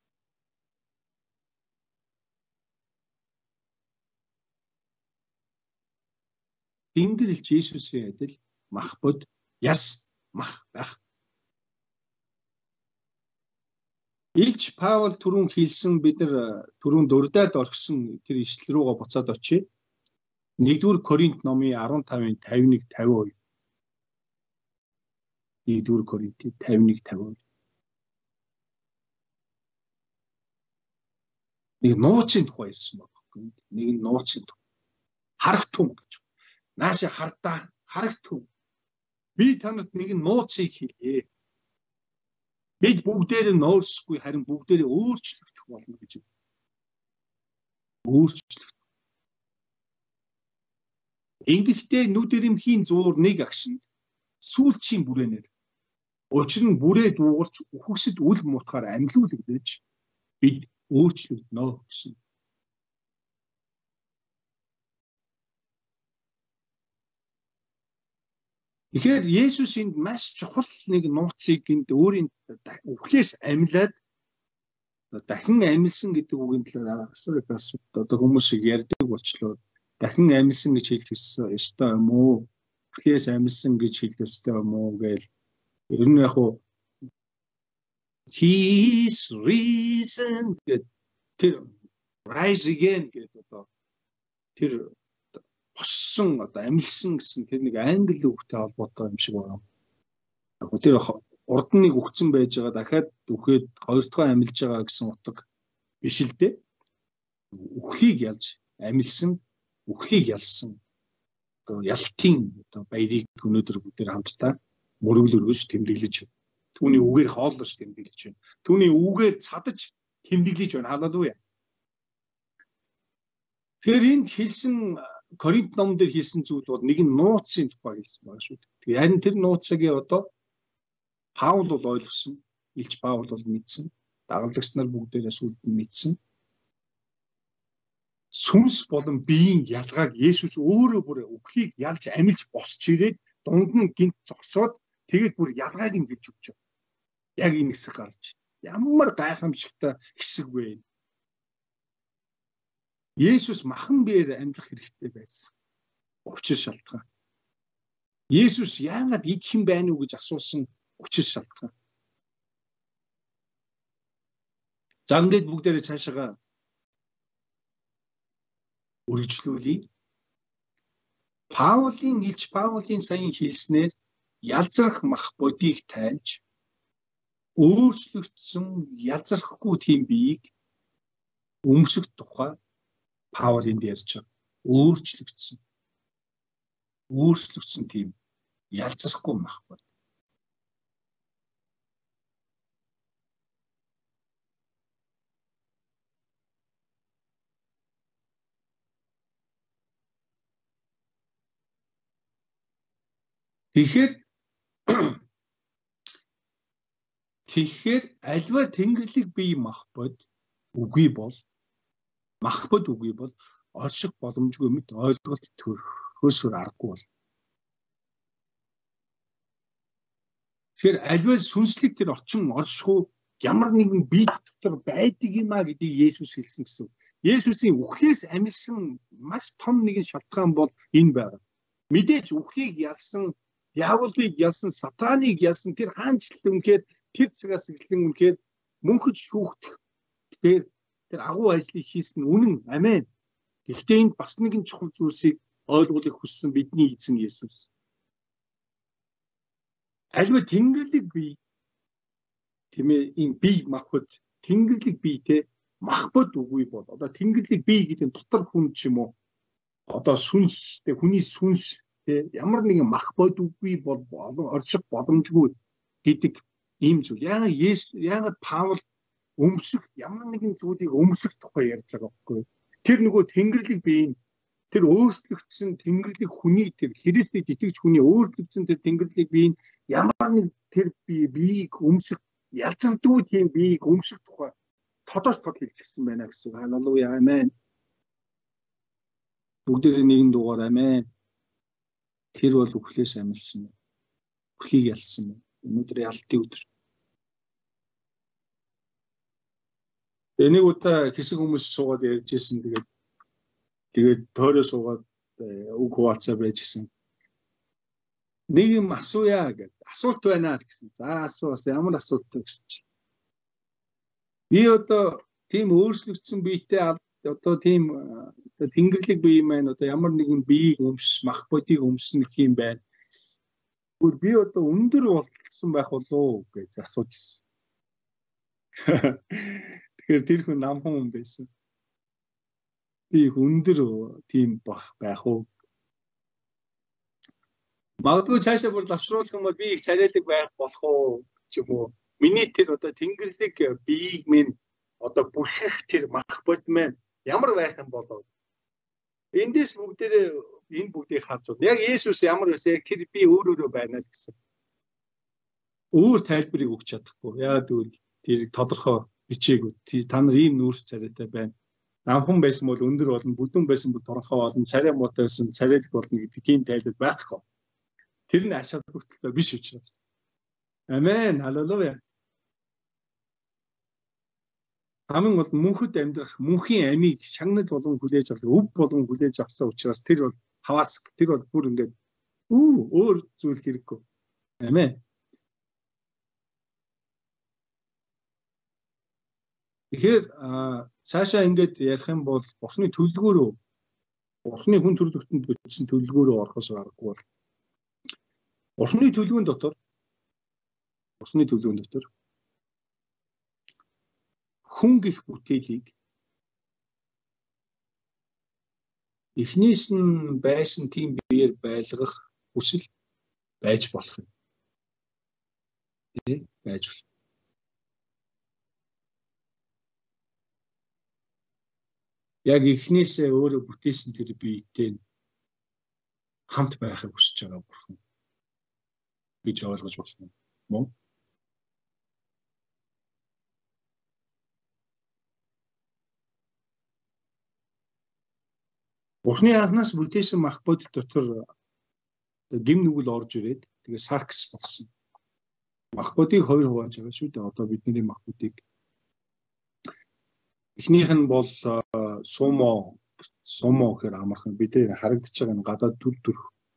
Тэнгэрлэгч Есүсийн адил мах бод яс мах байх. Илч Паул түрүүн хэлсэн бид нар түрүүн дурдаад орхисон тэр ишлэл рүүгээ буцаад очие. нэгдүгээр Коринт номын арван тавын тавь нэг тавь хоёр. нэгдүгээр Коринтын тавь нэг тавь хоёр. Нэг нууцын тухай ярьсан байна. Нэг нь нууцын тухай. Харах түн гэж. Нааша хардаа харах түн. Би танад нэг нууцыг хэлье. Бид бүгдээр нь өөрсгүй харин бүгдээрээ өөрчлөгдөх болно гэж. Өөрчлөгдөх. Ингэхдээ нүд ирэмхийн зуур нэг агшинд сүүлчийн бүрээнээр учир нь бүрээ дуугарч үхэгсэд үл муутахаар амьлуулагдаж бид өөрчлөгднө гэсэн. Тэгэхээр Есүс энд маш чухал нэг нууцыг энд өөрийн үхлээс амьлаад дахин амьлсан гэдэг үгийн талаар асар их асуудал одоо хүмүүс шиг ярьдаг болчлоо. Дахин амьлсан гэж хэлэх ёстой юм уу? Үхлээс амьлсан гэж хэлэх ёстой юм уу гээл. Ер нь яг уу He's risen гэдэг тэр rise again гэдэг одоо тэр боссон одоо амьлсан гэсэн тэр нэг англи үгтэй холбоотой юм шиг байна. Яг тэр урд нь нэг үгцэн байж байгаа дахиад үхээд хоёр дахь амьлж байгаа гэсэн утга биш л дээ. Үхлийг ялж амьлсан, үхлийг ялсан. Одоо ялтын одоо баярыг өнөөдөр бүгдээр хамтдаа мөрөглө өргөж тэмдэглэж байна. Түүний үгээр хооллож тэмдэглэж байна. Түүний үгээр цадаж тэмдэглэж байна. Халелуя. Тэр энд хэлсэн Коринт номон дээр хийсэн зүйл бол нэг нь нууцын тухай хэлсэн байгаа шүү дээ. Харин тэр нууцыг одоо Паул бол ойлгосон. Илч Паул бол мэдсэн. Дагалдагч нар бүгдээрээ сүлд нь мэдсэн. Сүнс болон биеийн ялгааг Есүс өөрөө бүр үхлийг ялж амьлж босч ирээд дунд нь гинт зогсоод тэгээд бүр ялгааг нь гэлж өгч байна. Яг энэ хэсэг гарч. Ямар гайхамшигтай хэсэг вэ? Есүс махан биеэр амьлах хэрэгтэй байсан. Учир шалтгаан. Есүс яагаад идэх юм байна уу гэж асуусан учир шалтгаан. За ингээд бүгдээрээ цаашаага үргэлжлүүлье. Паулийн хэлж Паулийн саяхан хэлснээр ялзрах мах бодийг тайлж өөрчлөгдсөн ялзрахгүй тийм биеийг өмсөх тухай Паул энд ярьж байгаа. Өөрчлөгдсөн. Өөрчлөгдсөн тийм ялзрахгүй мах бод. Тэгэхээр тэгэхээр альва тэнгэрлэг бие мах бод үгүй бол мах бод үгүй бол орших боломжгүй мэт ойлголт төрөхөөсөр аргагүй бол. Тэгэхээр альва сүнслэг тэр орчин оршихуу ямар нэгэн бие дотор байдаг юм а гэдгийг Есүс хэлсэн гэсэн. Есүсийн үхлээс амьсан маш том нэгэн шалтгаан бол энэ байна. Мэдээж үхлийг ялсан, диаволыг ялсан, сатаныг ялсан тэр хаанчлал үнэхээр тэр цагаас эхлэн үнэхээр мөнхөд шүүгдэх тэр тэр агуу ажлыг хийсэн үнэн. Амен. Гэхдээ энд бас нэгэн чухал зүйлсийг ойлгуулах хүссэн бидний эзэн Есүс. Альва тэнгэрлэг бие тийм ээ энэ бие махбод тэнгэрлэг биетэй махбод үгүй бол одоо тэнгэрлэг бие гэдэг нь дотор хүн ч юм уу одоо сүнс тэ хүний сүнс тэ ямар нэгэн махбод үгүй бол орших боломжгүй гэдэг ийм зүйл. Яагаад яагаад Паул өмсөх ямар нэгэн зүйлийг өмсөх тухай ярьж байгаа байхгүй. Тэр нөгөө тэнгэрлэг бие нь тэр өөрчлөгдсөн тэнгэрлэг хүний тэр Христэд итгэж хүний өөрчлөгдсөн тэр тэнгэрлэг бие нь ямар нэг тэр биеийг өмсөх ялцдаггүй тийм биеийг өмсөх тухай тодорч тод хэлчихсэн байна гэсэн. Халелуя. Амен. Бүгдээрээ нэгэн дугаар амен. Тэр бол үхлээс амилсан. Үхлийг ялсан. Өнөөдөр ялтын өдөр. Энийг удаа хэсэг хүмүүс суугаад ярьж ирсэн. Тэгээд тэгээд тойроо суугаад үг хуваалцаа байж гисэн. Нэг юм асууя гэдэг. Асуулт байна гэсэн. За асуус ямар асуулт вэ гэсэн чинь. Би одоо тийм өөрчлөгдсөн биетэй одоо тийм тэнгэрлэг бие маань одоо ямар нэгэн биеийг өмс, мах бодийг өмснөх юм байна. Гүр би одоо өндөр болсон байх болов гэж асууж ирсэн. Тэгэхээр тэр хүн намхан хүн байсан. Би өндөр тийм байх уу? Магадгүй цаашаа бүр лавшруулах юм бол би их царайлаг байх болох уу ч юм уу. Миний тэр одоо тэнгэрлэг биеийг минь одоо бүхэх тэр мах бод маань ямар байх юм болов? Эндээс бүгдээрээ энэ бүгдийг харж байна. Яг Есүс ямар байсан яг тэр би өөр өөрөө байна л гэсэн. Өөр тайлбарыг өгч чадахгүй. Яагаад гэвэл тэр тодорхой бичээгүй. Та нар ийм нүүрс царайтай байна. Намхан байсан бол өндөр болно, бүдүүн байсан бол торонхоо болно, царай муутай байсан царайлаг болно гэдэг тийм тайлбар байхгүй. Тэр нь ашаад бүгдэлтэй биш учраас. Амен. Халелуя. Амин бол мөнхөд амьдрах, мөнхийн амийг шагнал болгон хүлээж авах, өв болгон хүлээж авсан учраас тэр бол хаваас тэр бол бүр ингээд үү өөр зүйл хэрэггүй. Амен. Тэгэхээр цаашаа ингээд ярих юм бол Бурхны төлөвлөгөөрөө Бурхны хүн төрлөختөнд бичсэн төлөвлөгөөрөө орохоос аргагүй бол Бурхны төлөвлөгөөнд дотор Бурхны төлөвлөгөөнд дотор хүн гих бүтээлийг эхнээс нь байсан тийм биеэр байлгах хүсэл байж болох юм. Тэ байж болох. Яг эхнээсээ өөрөө бүтээсэн тэр биетэй хамт байхыг хүсэж байгаа Бурхан гэж ойлгож болно. Мөн Бурхны анхнаас бүтээсэн мах бод дотор гим нүгэл орж ирээд тэгээ саркс болсон. Мах бодыг хоёр хувааж байгаа шүү дээ. Одоо бидний мах бодыг эхнийх нь бол сумо сумо гэхээр амархан бидний харагдаж байгаа нь гадаад төр төр.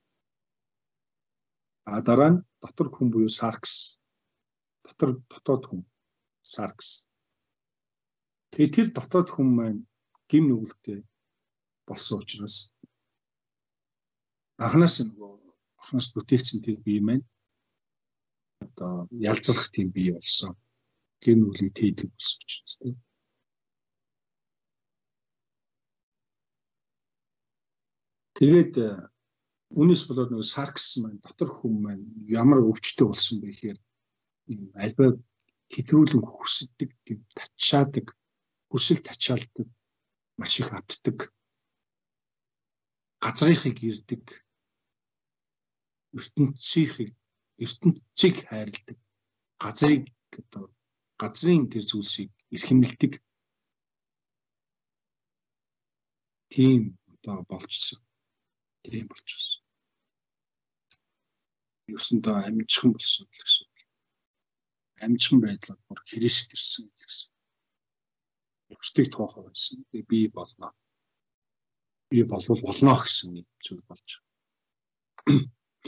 А дараа нь дотор хүн буюу саркс. Дотор дотоод хүн саркс. Тэгээ тэр дотоод хүн маань гим нүгэлтэй болсон учраас анханаас нь нөгөө бурхнаас бүтээгдсэн тэр бие маань одоо ялзрах тийм бие болсон. Гим нүглийг тээдэг болсон учраас тийм. Тэгээд үүнээс болоод нөгөө Саркс маань дотор хүн маань ямар өвчтөй болсон бэ гэхээр альбаа хэтрүүлэн хүсдэг, тийм тачаадаг, хүсэл тачаалдаг, маш их автдаг, газрынхыг ирдэг, ертөнцийг ертөнцийг хайрладаг, газрыг одоо газрын тэр зүйлсийг эрхэмлдэг тийм одоо болчихсон. Тийм болчихсон. Юусандаа амжихан болсон л гэсэн. Амжихан байдлаар бүр Христ ирсэн гэсэн. Өчтөг тоохоо байсан. Би болно. Би болвол болно гэсэн юм зүйл болж байна.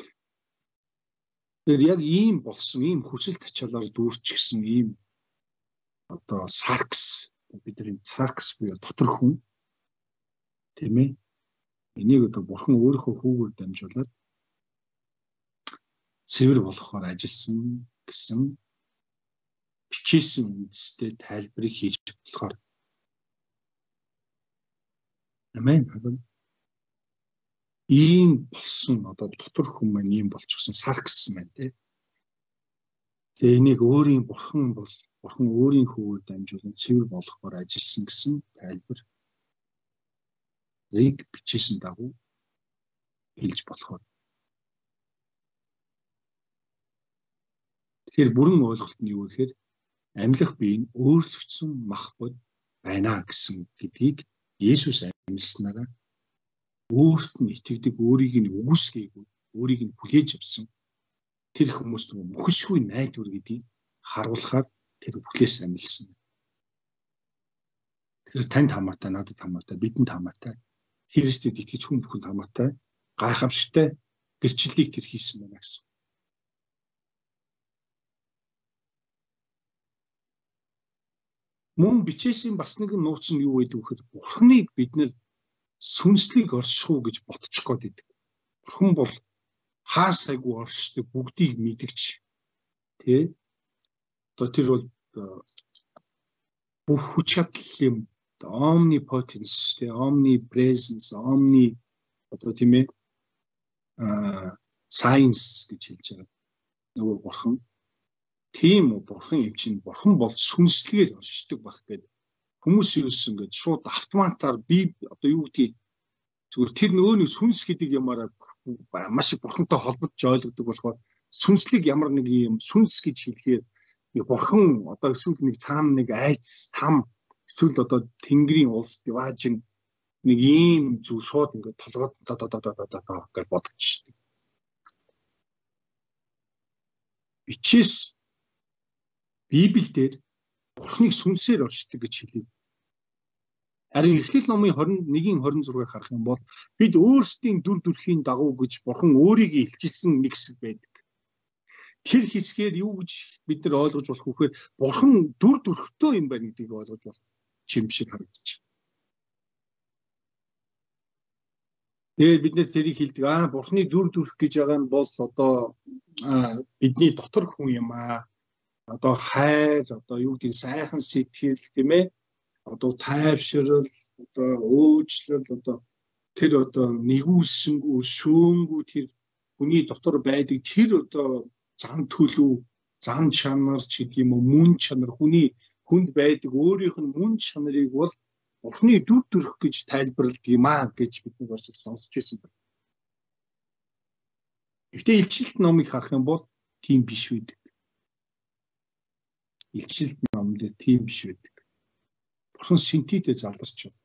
Тэр яг ийм болсон, ийм хүсэл тачаалаар дүүрчихсэн ийм одоо Саркс, бидний Саркс буюу дотор хүн тийм ээ. Энийг одоо бурхан өөрийнхөө хүүгээр дамжуулаад цэвэр болохоор ажилласан гэсэн бичээсэн үндэстэй тайлбарыг хийж болохоор. Амен. Ийм болсон одоо дотор хүн маань ийм болчихсон Саркс маань тийм. Тэгээ энийг өөрийн бурхан бол бурхан өөрийн хүүгээр дамжуулан цэвэр болохоор ажилласан гэсэн тайлбар рийг бичээсэн дагуу хэлж болохоор. Тэгэхээр бүрэн ойлголт нь юу гэхээр амьлах бие нь өөрчлөгдсөн мах бод байна гэсэн гэдгийг Есүс амьдснараа өөрт нь итгэдэг, өөрийг нь үгүйсгээгүй, өөрийг нь хүлээж авсан тэр хүмүүст мөхөшгүй найдвар гэдгийг харуулахаар тэр бүхлээс амьдсан. Тэгэхээр танд хамаатай, надад хамаатай, бидэнд хамаатай, Христэд итгэж хүн бүхэнд хамаатай гайхамшигтай гэрчлэлийг тэр хийсэн байна гэсэн. Мөн бичээсийн бас нэгэн нууц нь юу гэдэг вэ гэхээр Бурханыг бид нэр сүнслийг орших уу гэж бодчих гээд байдаг. Бурхан бол хаа сайгүй оршдог, бүгдийг мэдгч. Тэ? Одоо тэр бол бүх хүч чадал юм, omnipotence, тэ, omnipresence, omni одоо тийм ээ а science гэж хэлж байгаа. Нөгөө бурхан тийм үү, бурхан юм чинь бурхан бол сүнслэгээр оршдог байх гэдэг. Хүмүүс юусэн ингээд шууд автоматар би одоо юу гэдгийг зүгээр тэр нөгөө нэг сүнс гэдэг ямаараа маш их бурхантай холбогдож ойлгодог болохоор сүнслэг ямар нэг юм сүнс гэж хэлэхээр бурхан одоо эсвэл нэг цаана нэг айц там эсвэл одоо тэнгэрийн улс диваажин нэг ийм зүйл шууд ингээд толгойд доо доо доо доо гэж бодчихсон. Бичээс Библиэлд Бурханыг сүнсээр оршдог гэж хэлээ. Харин Эхлэл номын двадцать one двадцать six харах юм бол бид өөрсдийн дүр төрхийн дагуу гэж Бурхан өөрийгөө илчилсэн нэг хэсэг байдаг. Тэр хэсгээр юу гэж бид нар ойлгож болох вэ гэхээр Бурхан дүр төрхтэй юм байна гэдгийг ойлгож болох юм шиг харагдчих. Тэгээд бид нэр тэрийг хэлдэг. Аа Бурханы дүр төрх гэж байгаа нь бол одоо бидний дотор хүн юм аа. Одоо хайр, одоо юу гэдэг сайхан сэтгэл тийм ээ. Одоо тайвшрал, одоо өөчлөл, одоо тэр одоо нэгүүлсэнгүү, шөөнгүү тэр хүний дотор байдаг тэр одоо зан төлөв, зан чанар ч гэдэг юм уу, мөн чанар хүний хүнд байдаг өөрийнх нь мөн чанарыг бол Бурханы дүр төрх гэж тайлбарладаг юм аа гэж бид нар бас сонсч байсан байна. Гэхдээ илчилт номыг харах юм бол тийм биш байдаг. Илчилт номд тийм биш байдаг. Бурхан Синтидээ заларч байна.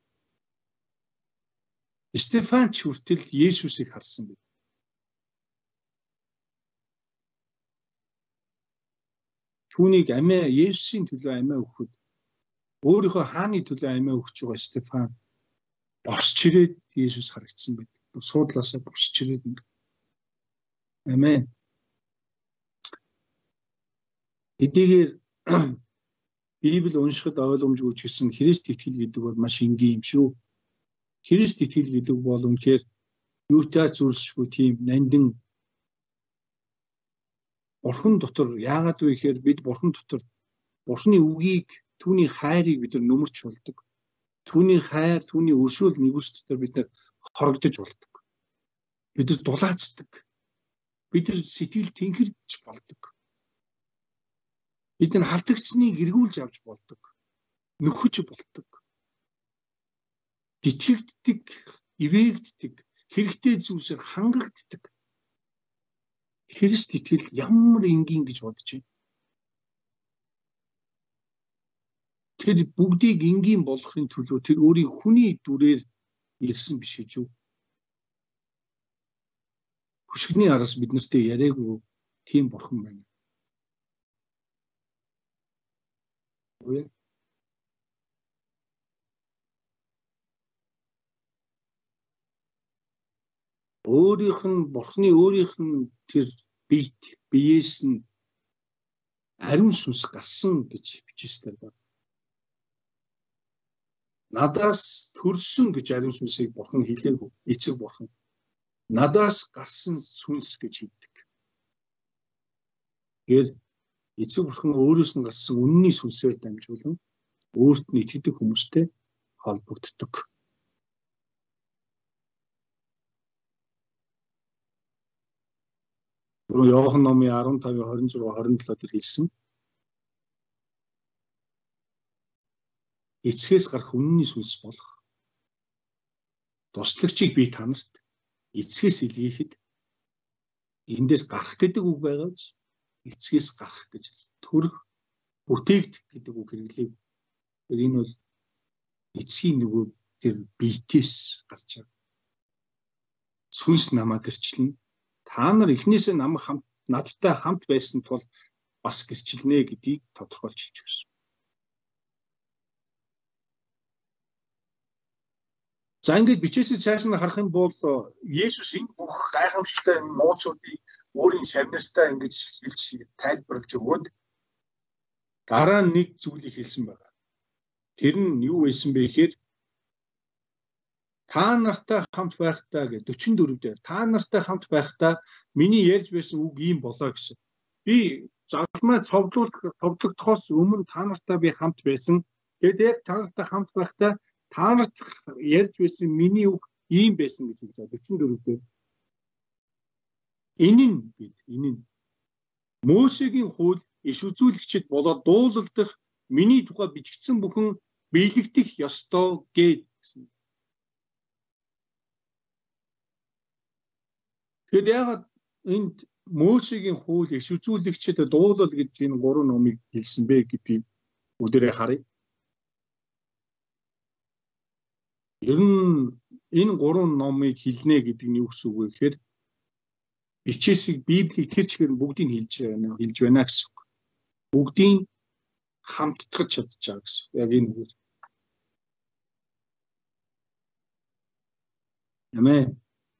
Стефан ч хүртэл Есүсийг харсан байна. Түүнийг амиа Есүсийн төлөө амиа өгөхөд өөрийнхөө хааны төлөө амиа өгч байгаа Стефан босч ирээд Есүс харагдсан байдаг. Суудлаасаа босч ирээд ингэ. Амен. Эдгээр Библи уншихад ойлгомжгүй ч гэсэн Христ итгэл гэдэг бол маш энгийн юм шүү. Христ итгэл гэдэг бол үнэхээр юутай зүрсгүй тийм нандин Бурхан дотор яагаад вэ гэхээр бид Бурхан дотор Бурханы үгийг, түүний хайрыг бид нар нөмөрч болдог. Түүний хайр, түүний өршөөл нэгүс дотор бид нар хорогдож болдог. Бид нар дулаацдаг. Бид нар сэтгэл тэнхэрч болдог. Бид нар халдагчныг эргүүлж авч болдог. Нөхөж болдог. Итгэгддэг, ивээгддэг, хэрэгтэй зүйлсээр хангагддаг. Христ итгэл ямар энгийн гэж бодож байна. Тэр бүгдийг энгийн болгохын төлөө тэр өөрийн хүний дүрээр ирсэн биш гэж юу? Хөшгөний араас бид нартэй яриаггүй тийм Бурхан байна. Үгүй. Өөрийнх нь Бурханы өөрийнх нь тэр биет биеэс нь ариун сүнс гарсан гэж бичсэн байна. Надаас төрсөн гэж ариун сүнсийг Бурхан хэлээгүй. Эцэг Бурхан. Надаас гарсан сүнс гэж хэлдэг. Тэгэхээр эцэг Бурхан өөрөөс нь гарсан үнний сүнсээр дамжуулан өөрт нь итгэдэг хүмүүстэй холбогддог. Иохан номын арван тавын хорин зураг хорин долоо дээр хэлсэн. Эцгээс гарах үнний сүнс болох туслагчийг би танарт эцгээс илгээхэд энэ дээр гарах гэдэг үг байгааз эцгээс гарах гэж төрөх бүтээгдэх гэдэг үг хэрэглэв. Энэ бол эцгийн нөгөө тэр биетээс гарч байгаа. Сүнс намайг гэрчлэнэ. Та нар эхнээсээ намайг хамт надтай хамт байсан тул бас гэрчилнэ гэдгийг тодорхойлж хэлж өгсөн. За ингээд бичээсээ цааш нь харах юм бол Есүс энэ бүх гайхамшигтай нууцуудыг өөрийн сарнистаа ингэж хэлж тайлбарлаж өгөөд дараа нэг зүйлийг хэлсэн байна. Тэр нь юу байсан бэ гэхээр та нартай хамт байхдаа гэж дөрвөн дөрөв дээр та нартай хамт байхдаа миний ярьж байсан үг ийм болоо гэсэн. Би загламай цовдлуулах цовдлогдохоос өмнө та нартай би хамт байсан. Тэгээд яг та нартай хамт байхдаа та нарт ярьж байсан миний үг ийм байсан гэж хэлж байгаа. дөрвөн дөрөв дээр. Энэ нь бид энэ нь Мөсегийн хууль иш үзүүлэгчид болоод дуулалдах миний тухай бичигдсэн бүхэн биелэгдэх ёстой гэсэн. Тэгэхээр яагаад энд Мөсегийн хууль иш үзүүлэгчид дуулал гэж энэ гурван номыг хэлсэн бэ гэдгийг өдөрөө харъя. Ер нь энэ гурван номыг хэлнэ гэдэг нь юу гэсэн үг вэ гэхээр бичээсийг Библийг тэр чигээр бүгдийг хэлж байна, хэлж байна гэсэн үг. Бүгдийг хамтдах чадж байгаа гэсэн. Яг энэ үг. Амен.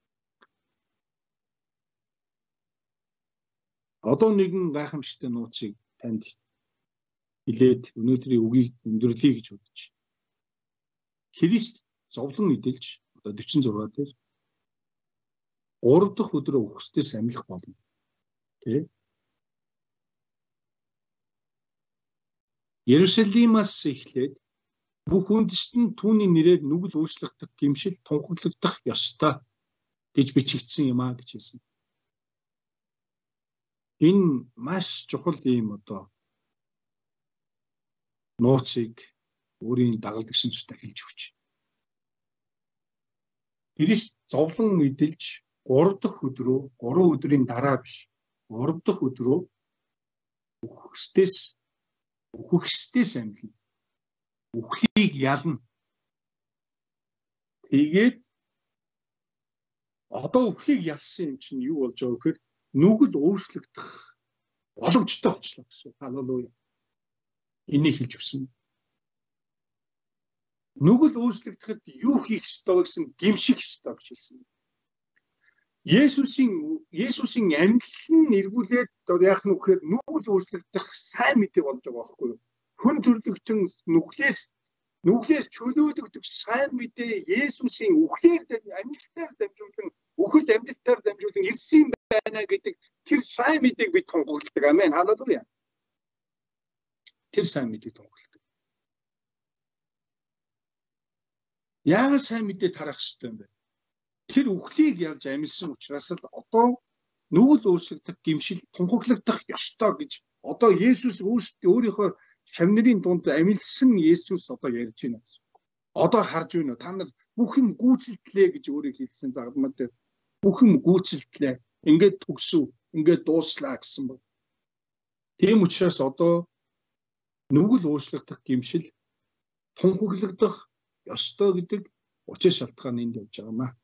Одоо нэгэн гайхамшигтай нууцыг танд хэлээд өнөөдрийн үгийг өндөрлөе гэж бодож байна. Христ зовлон эдэлж одоо дөрвөн зураг дээр гурав дахь өдрөө үхсдээс амьлах болно. Тэ? Иерусалимаас эхлээд бүх үндэст нь түүний нэрээр нүгэл өөрчлөгдөх гэмшил тунхаглагдах ёстой гэж бичигдсэн юм а гэж хэлсэн. Энэ маш чухал юм одоо нууцыг өөрийн дагалдаг шинжтэй хэлж өгч. Христ зовлон эдэлж гурав дахь өдрөө, гурван өдрийн дараа биш, гурав дахь өдрөө үхсдээс үхсдээс амьлна. Үхлийг ялна. Тэгээд одоо үхлийг ялсан юм чинь юу болж байгаа гэхээр нүгэл өөрчлөгдөх боломжтой болчихлоо гэсэн. Халелуя. Энийг хэлж өгсөн. Нүгэл өөрчлөгдөхөд юу хийх ёстой гэсэн гэмших ёстой гэж хэлсэн. Есүсийн Есүсийн амьдлын эргүүлээд одоо яах нь вэхээр нүгэл өөрчлөгдөх сайн мэдээ болж байгаа байхгүй юу? хүн төрлөختөн нүхлээс нүхлээс чөлөөлөгдөх сайн мэдээ Есүсийн үхлээр амьдлаар дамжуулан үхэл амьдлаар дамжуулан ирсэн байна гэдэг тэр сайн мэдээг бид тунхагладаг. Амен. Халелуя. Тэр сайн мэдээг тунхагладаг. Яагаад сайн мэдээ тарах хэрэгтэй юм бэ? Тэр үхлийг ялж амьдсан учраас л одоо нүгэл өөрчлөгдөх гэмшил тунхаглагдах ёстой гэж одоо Есүс өөрсдөө өөрийнхөө шавнырын дунд амьдсан Есүс одоо ярьж байна. Одоо харж байна уу? Та нар бүх юм гүйцэлтлээ гэж өөрөө хэлсэн загламад бүх юм гүйцэлтлээ. Ингээд төгсөв, ингээд дууслаа гэсэн баг. Тийм учраас одоо нүгэл өөрчлөгдөх гэмшил тунхаглагдах ёстой гэдэг учир шалтгаан энд явж байгаа маа.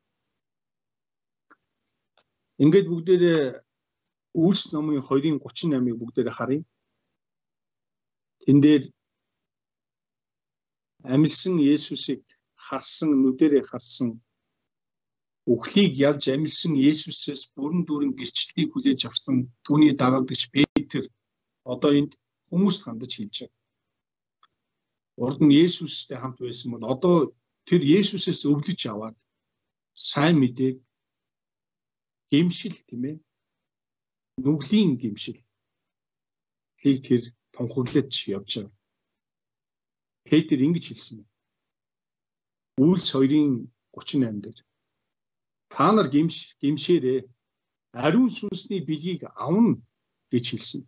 Ингээд бүгдээрээ Үйлс номын хоёрын гучин намыг бүгдээрээ харъя. Тэн дээр амьдсан Есүсийг харсан, нүдэрээ харсан, үхлийг ялж амьдсан Есүсээс бүрэн дүүрэн гэрчлэлийг хүлээж авсан түүний дагалдагч Петр одоо энд хүмүүст хандаж хэлж байгаа. Урд нь Есүстэй хамт байсан бол одоо тэр Есүсээс өвлөж аваад сайн мэдээг гэмшил тийм ээ нүглийн гэмшил хийг тэр тунхаглаж явж байгаа. Петр ингэж хэлсэн. Үйлс хоёрын гучин наймд дээр та нар гэмш гэмшээрээ ариун сүнсний бэлгийг авна гэж хэлсэн.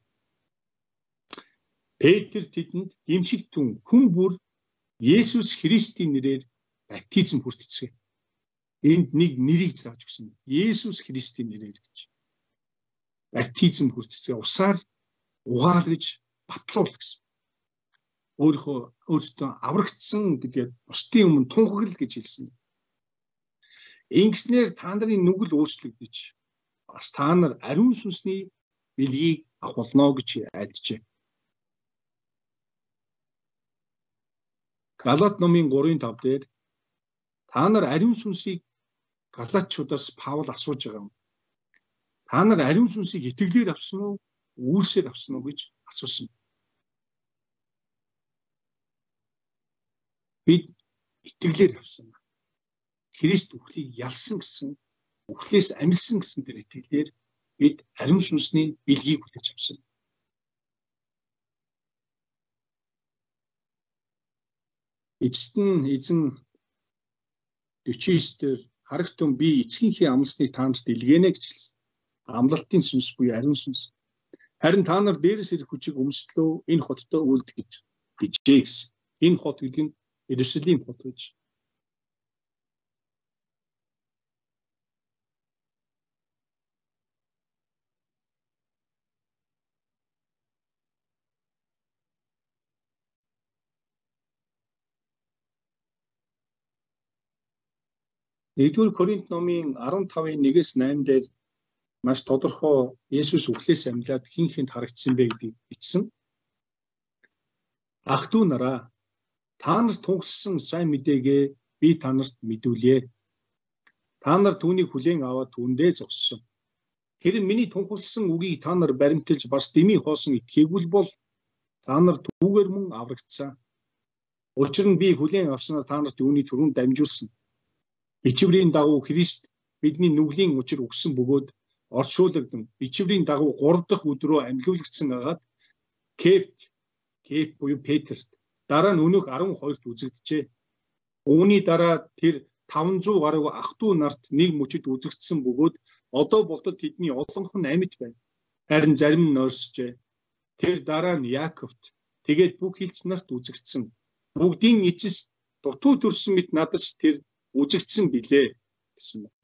Петр тэдэнд гэмшигтэн хүн бүр Есүс Христийн нэрээр баптизм хүртцгээе. Энд нэг нэрийг зааж өгсөн. Есүс Христийн нэрээр гэж. Баптизм хүртцгээе. Усаар угаалгаж батлуул гэсэн. Өөрийнхөө өөртөө аврагдсан гэдэг бусдын өмнө тунхаглал гэж хэлсэн. Ингэснээр та нарын нүгэл өөрчлөгдөж бас та нар ариун сүнсний бэлгийг авах болно гэж айлджээ. Галат номын гурван тав дээр та нар ариун сүнсийг галатчуудаас Паул асууж байгаа юм. Та нар ариун сүнсийг итгэлээр авсан уу, үйлсээр авсан уу гэж асуусан. Бид итгэлээр авсан. Христ үхлийг ялсан гэсэн, үхлээс амьдсан гэсэн тэр итгэлээр бид ариун сүнсний бэлгийг хүлээж авсан. Эцэст нь эзэн дөрвөн дээр харагтун би эцгийнхээ амлсныг таанд дэлгэнэ гэж хэлсэн. Амлалтын сүнс буюу ариун сүнс. Харин та нар дээрээс ирэх хүчийг өмсөлөө энэ хоттой үлд гэж бичээ гэсэн. Энэ хот гэдэг нь Иерусалим хот гэж. нэгдүгээр Коринт номын арван тавын нэгээс найман дээр маш тодорхой Есүс үхлээс амьлаад хин хинт харагдсан бэ гэдгийг бичсэн. Ах дүү нараа, та нар тунхсан сайн мэдээгээ би та нарт мэдүүлье. Та нар түүнийг хүлээн аваад түүндээ зогссон. Тэр миний тунхалсан үгийг та нар баримталж бас дэмий хоосон итгээгүй бол та нар түүгээр мөн аврагдсан. Учир нь би хүлээн авснаар та нарт үүний түрүүнд дамжуулсан. Бичвэрийн дагуу Христ бидний нүглийн учир өгсөн бөгөөд оршуулгдан бичвэрийн дагуу гурав дахь өдрөө амьлуулагдсан агаад Кефт, Кеф буюу Петрт дараа нь өнөөх арван хоёрт үзэгджээ. Үүний дараа тэр таван зуун гаруй ах дүү нарт нэг мөчөд үзэгдсэн бөгөөд одоо болтол тэдний олонх нь амьд байна. Харин зарим нь нойрсжээ. Тэр дараа нь Яаковт тэгээд бүх хэлч нарт үзэгдсэн. Бүгдийн эцэс дутуу төрсөн мэт надад тэр үзэгдсэн билээ гэсэн байна.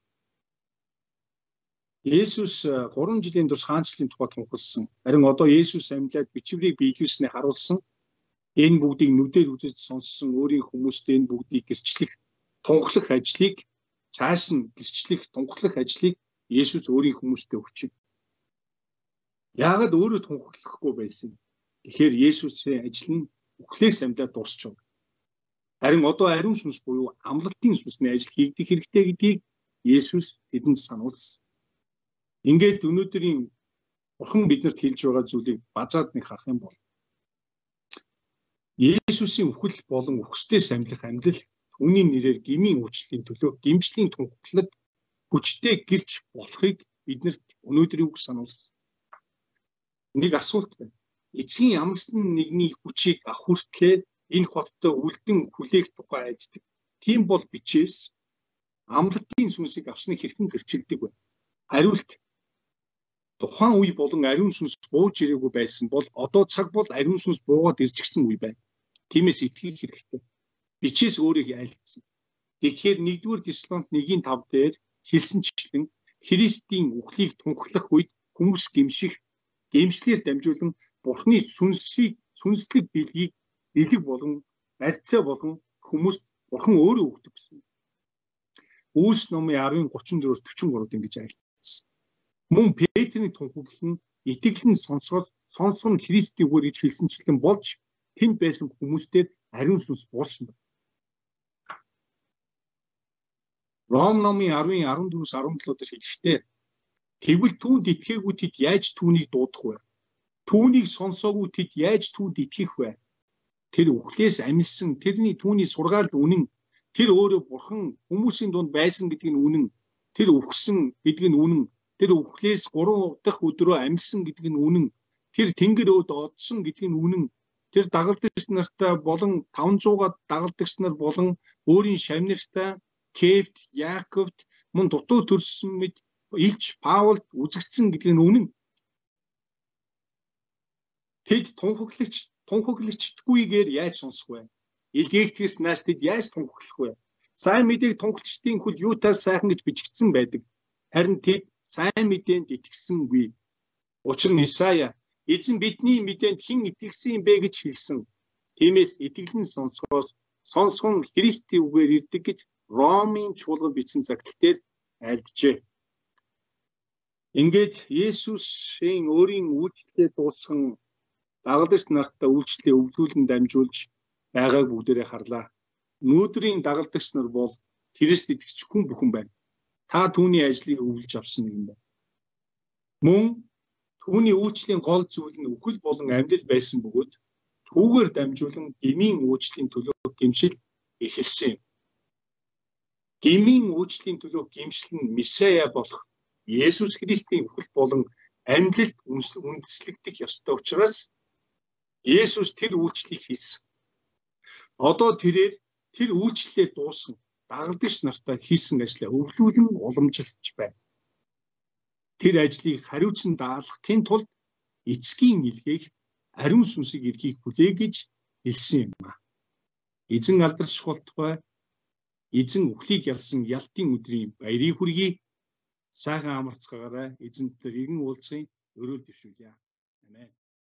Есүс гурван жилийн турш хаанчлалын тухай тунхагласан. Харин одоо Есүс амьлаад бичвэрийг биелүүлснээр харуулсан. Энэ бүгдийг нүдээр үзэж сонссон өөрийн хүмүүст энэ бүгдийг гэрчлэх, тунхлах ажлыг цааш нь гэрчлэх, тунхлах ажлыг Есүс өөрийн хүмүүстээ өгч байна. Яагаад өөрөө тунхаглахгүй байсан? Тэгэхээр Есүсийн ажил нь үхлээс амьлаад дуусч байна. Харин одоо ариун сүнс буюу амлалтын сүнсний ажил хийгдэх хэрэгтэй гэдгийг Есүс тэдэнд сануулсан. Ингээд өнөөдрийн Бурхан биднэрт хэлж байгаа зүйлийг базаад нэг харах юм бол Есүсийн үхэл болон үхсдээс амьлах амьдрал түүний нэрээр гмийн уучлалын төлөө гимшлийн тунхаглалд хүчтэй гэрч болохыг биднэрт өнөөдөр үг сануулсан. Нэг асуулт байна. Эцгийн ямарсан нэгний хүчийг авах хүртлээр энэ хоттой үлдэн хүлээх тухай айддаг. Тийм бол бичээс амралтын сүнсийг авсныг хэрхэн гэрчилдэг вэ? Хариулт: тухайн үе болон ариун сүнс бууж ирээгүй байсан бол одоо цаг бол ариун сүнс буугаад ирж гисэн үе байна. Тиймээс итгэх хэрэгтэй. Бичээс өөрийг айлтсан. Тэгэхээр нэгдүгээр Тесалоник нэгin тав дээр хэлсэнчлэн Христийн үхлийг тунхаглах үед хүмүүс гимших, гимшлээр дамжуулан Бурхны сүнсийг сүнслэг билгийг бэлэг болон барьцаа болон хүмүүс Бурхан өөрөө өгдөг гэсэн. Үйлс номын арын гучин дөрөөр төрчин гурав ингэж айлтсан. Мөн Петрийн тунхаглал нь итгэлэн сонсгол сонсон Христийн үгээр гэж хэлсэнчлэн болж тэнд байсан хүмүүстээр ариун сүнс буулсан байна. Ром номын арын арван дөрвөөс арван долоо дээр хэлэхдээ тэгвэл түүнд итгээгүй тэд яаж түүнийг дуудах вэ? Түүнийг сонсоогүй тэд яаж түүнд итгэх вэ? Тэр үхлээс амьсан, тэрний түүний сургаалд үнэн, тэр өөрөө Бурхан хүмүүсийн дунд байсан гэдэг нь үнэн, тэр үхсэн гэдэг нь үнэн, тэр үхлээс гурван дахь өдрөө амьсан гэдэг нь үнэн, тэр тэнгэр өөд одсон гэдэг нь үнэн, тэр дагалдагч нартай болон таван зуугаад дагалдагч нар болон өөрийн шавнартай Кефт, Яаковт мөн дутуу төрсөн мэд Илч Паулд үзэгдсэн гэдэг нь үнэн. Тэд тунхаглагч тунхаглагчдгүйгээр яаж сонсох вэ? Илгээгдгээс нааш тэд яаж тунхаглах вэ? Сайн мэдээг тунхагчдын хөл юутаас сайхан гэж бичигдсэн байдаг. Харин тэд сайн мэдээнд итгэсэнгүй. Учир нь Исая эзэн бидний мэдээнд хэн итгэсэн юм бэ гэж хэлсэн. Тиймээс итгэлэн сонсгоос сонсгон Христийн үгээр ирдэг гэж Ромын чуулган бичсэн цагтл дээр айлджээ. Ингээд Есүсийн өөрийн үйлчлэлээ дуусган дагалдагч нартаа үйлчлэлээ өвлүүлэн дамжуулж байгааг бүгдээрээ харлаа. Өнөөдрийн дагалдагч нар бол Христ итгэж хүн бүхэн байна. Та түүний ажлыг өвлөж авсан юм байна. Мөн түүний үйлчлэлийн гол зүйл нь үхэл болон амьд байсан бөгөөд түүгээр дамжуулан гмийн үйлчлэлийн төлөө гэмшил эхэлсэн юм. Гмийн үйлчлэлийн төлөө гэмшил нь Месиа болох Есүс Христийн үхэл болон амьдлалд үндэслэгдэх ёстой учраас Есүс тэр үйлчлэлийг хийсэн. Одоо тэрээр тэр үйлчлэлээ дуусган дагалдагч нартай хийсэн ажлаа өвлүүлэн уламжилж байна. Тэр ажлыг хариуцсан даалгахын тулд эцгийн илгээх ариун сүнсийг эрхийг хүлэе гэж хэлсэн юм а. Эзэн алдарч болтугай эзэн үхлийг ялсан ялтын өдрийн баярыг хүргэе. Сайхан амарцгаагаарай. Эзэнтэй иргэн уулзахын өрөөл дэвшүүлье. Амен.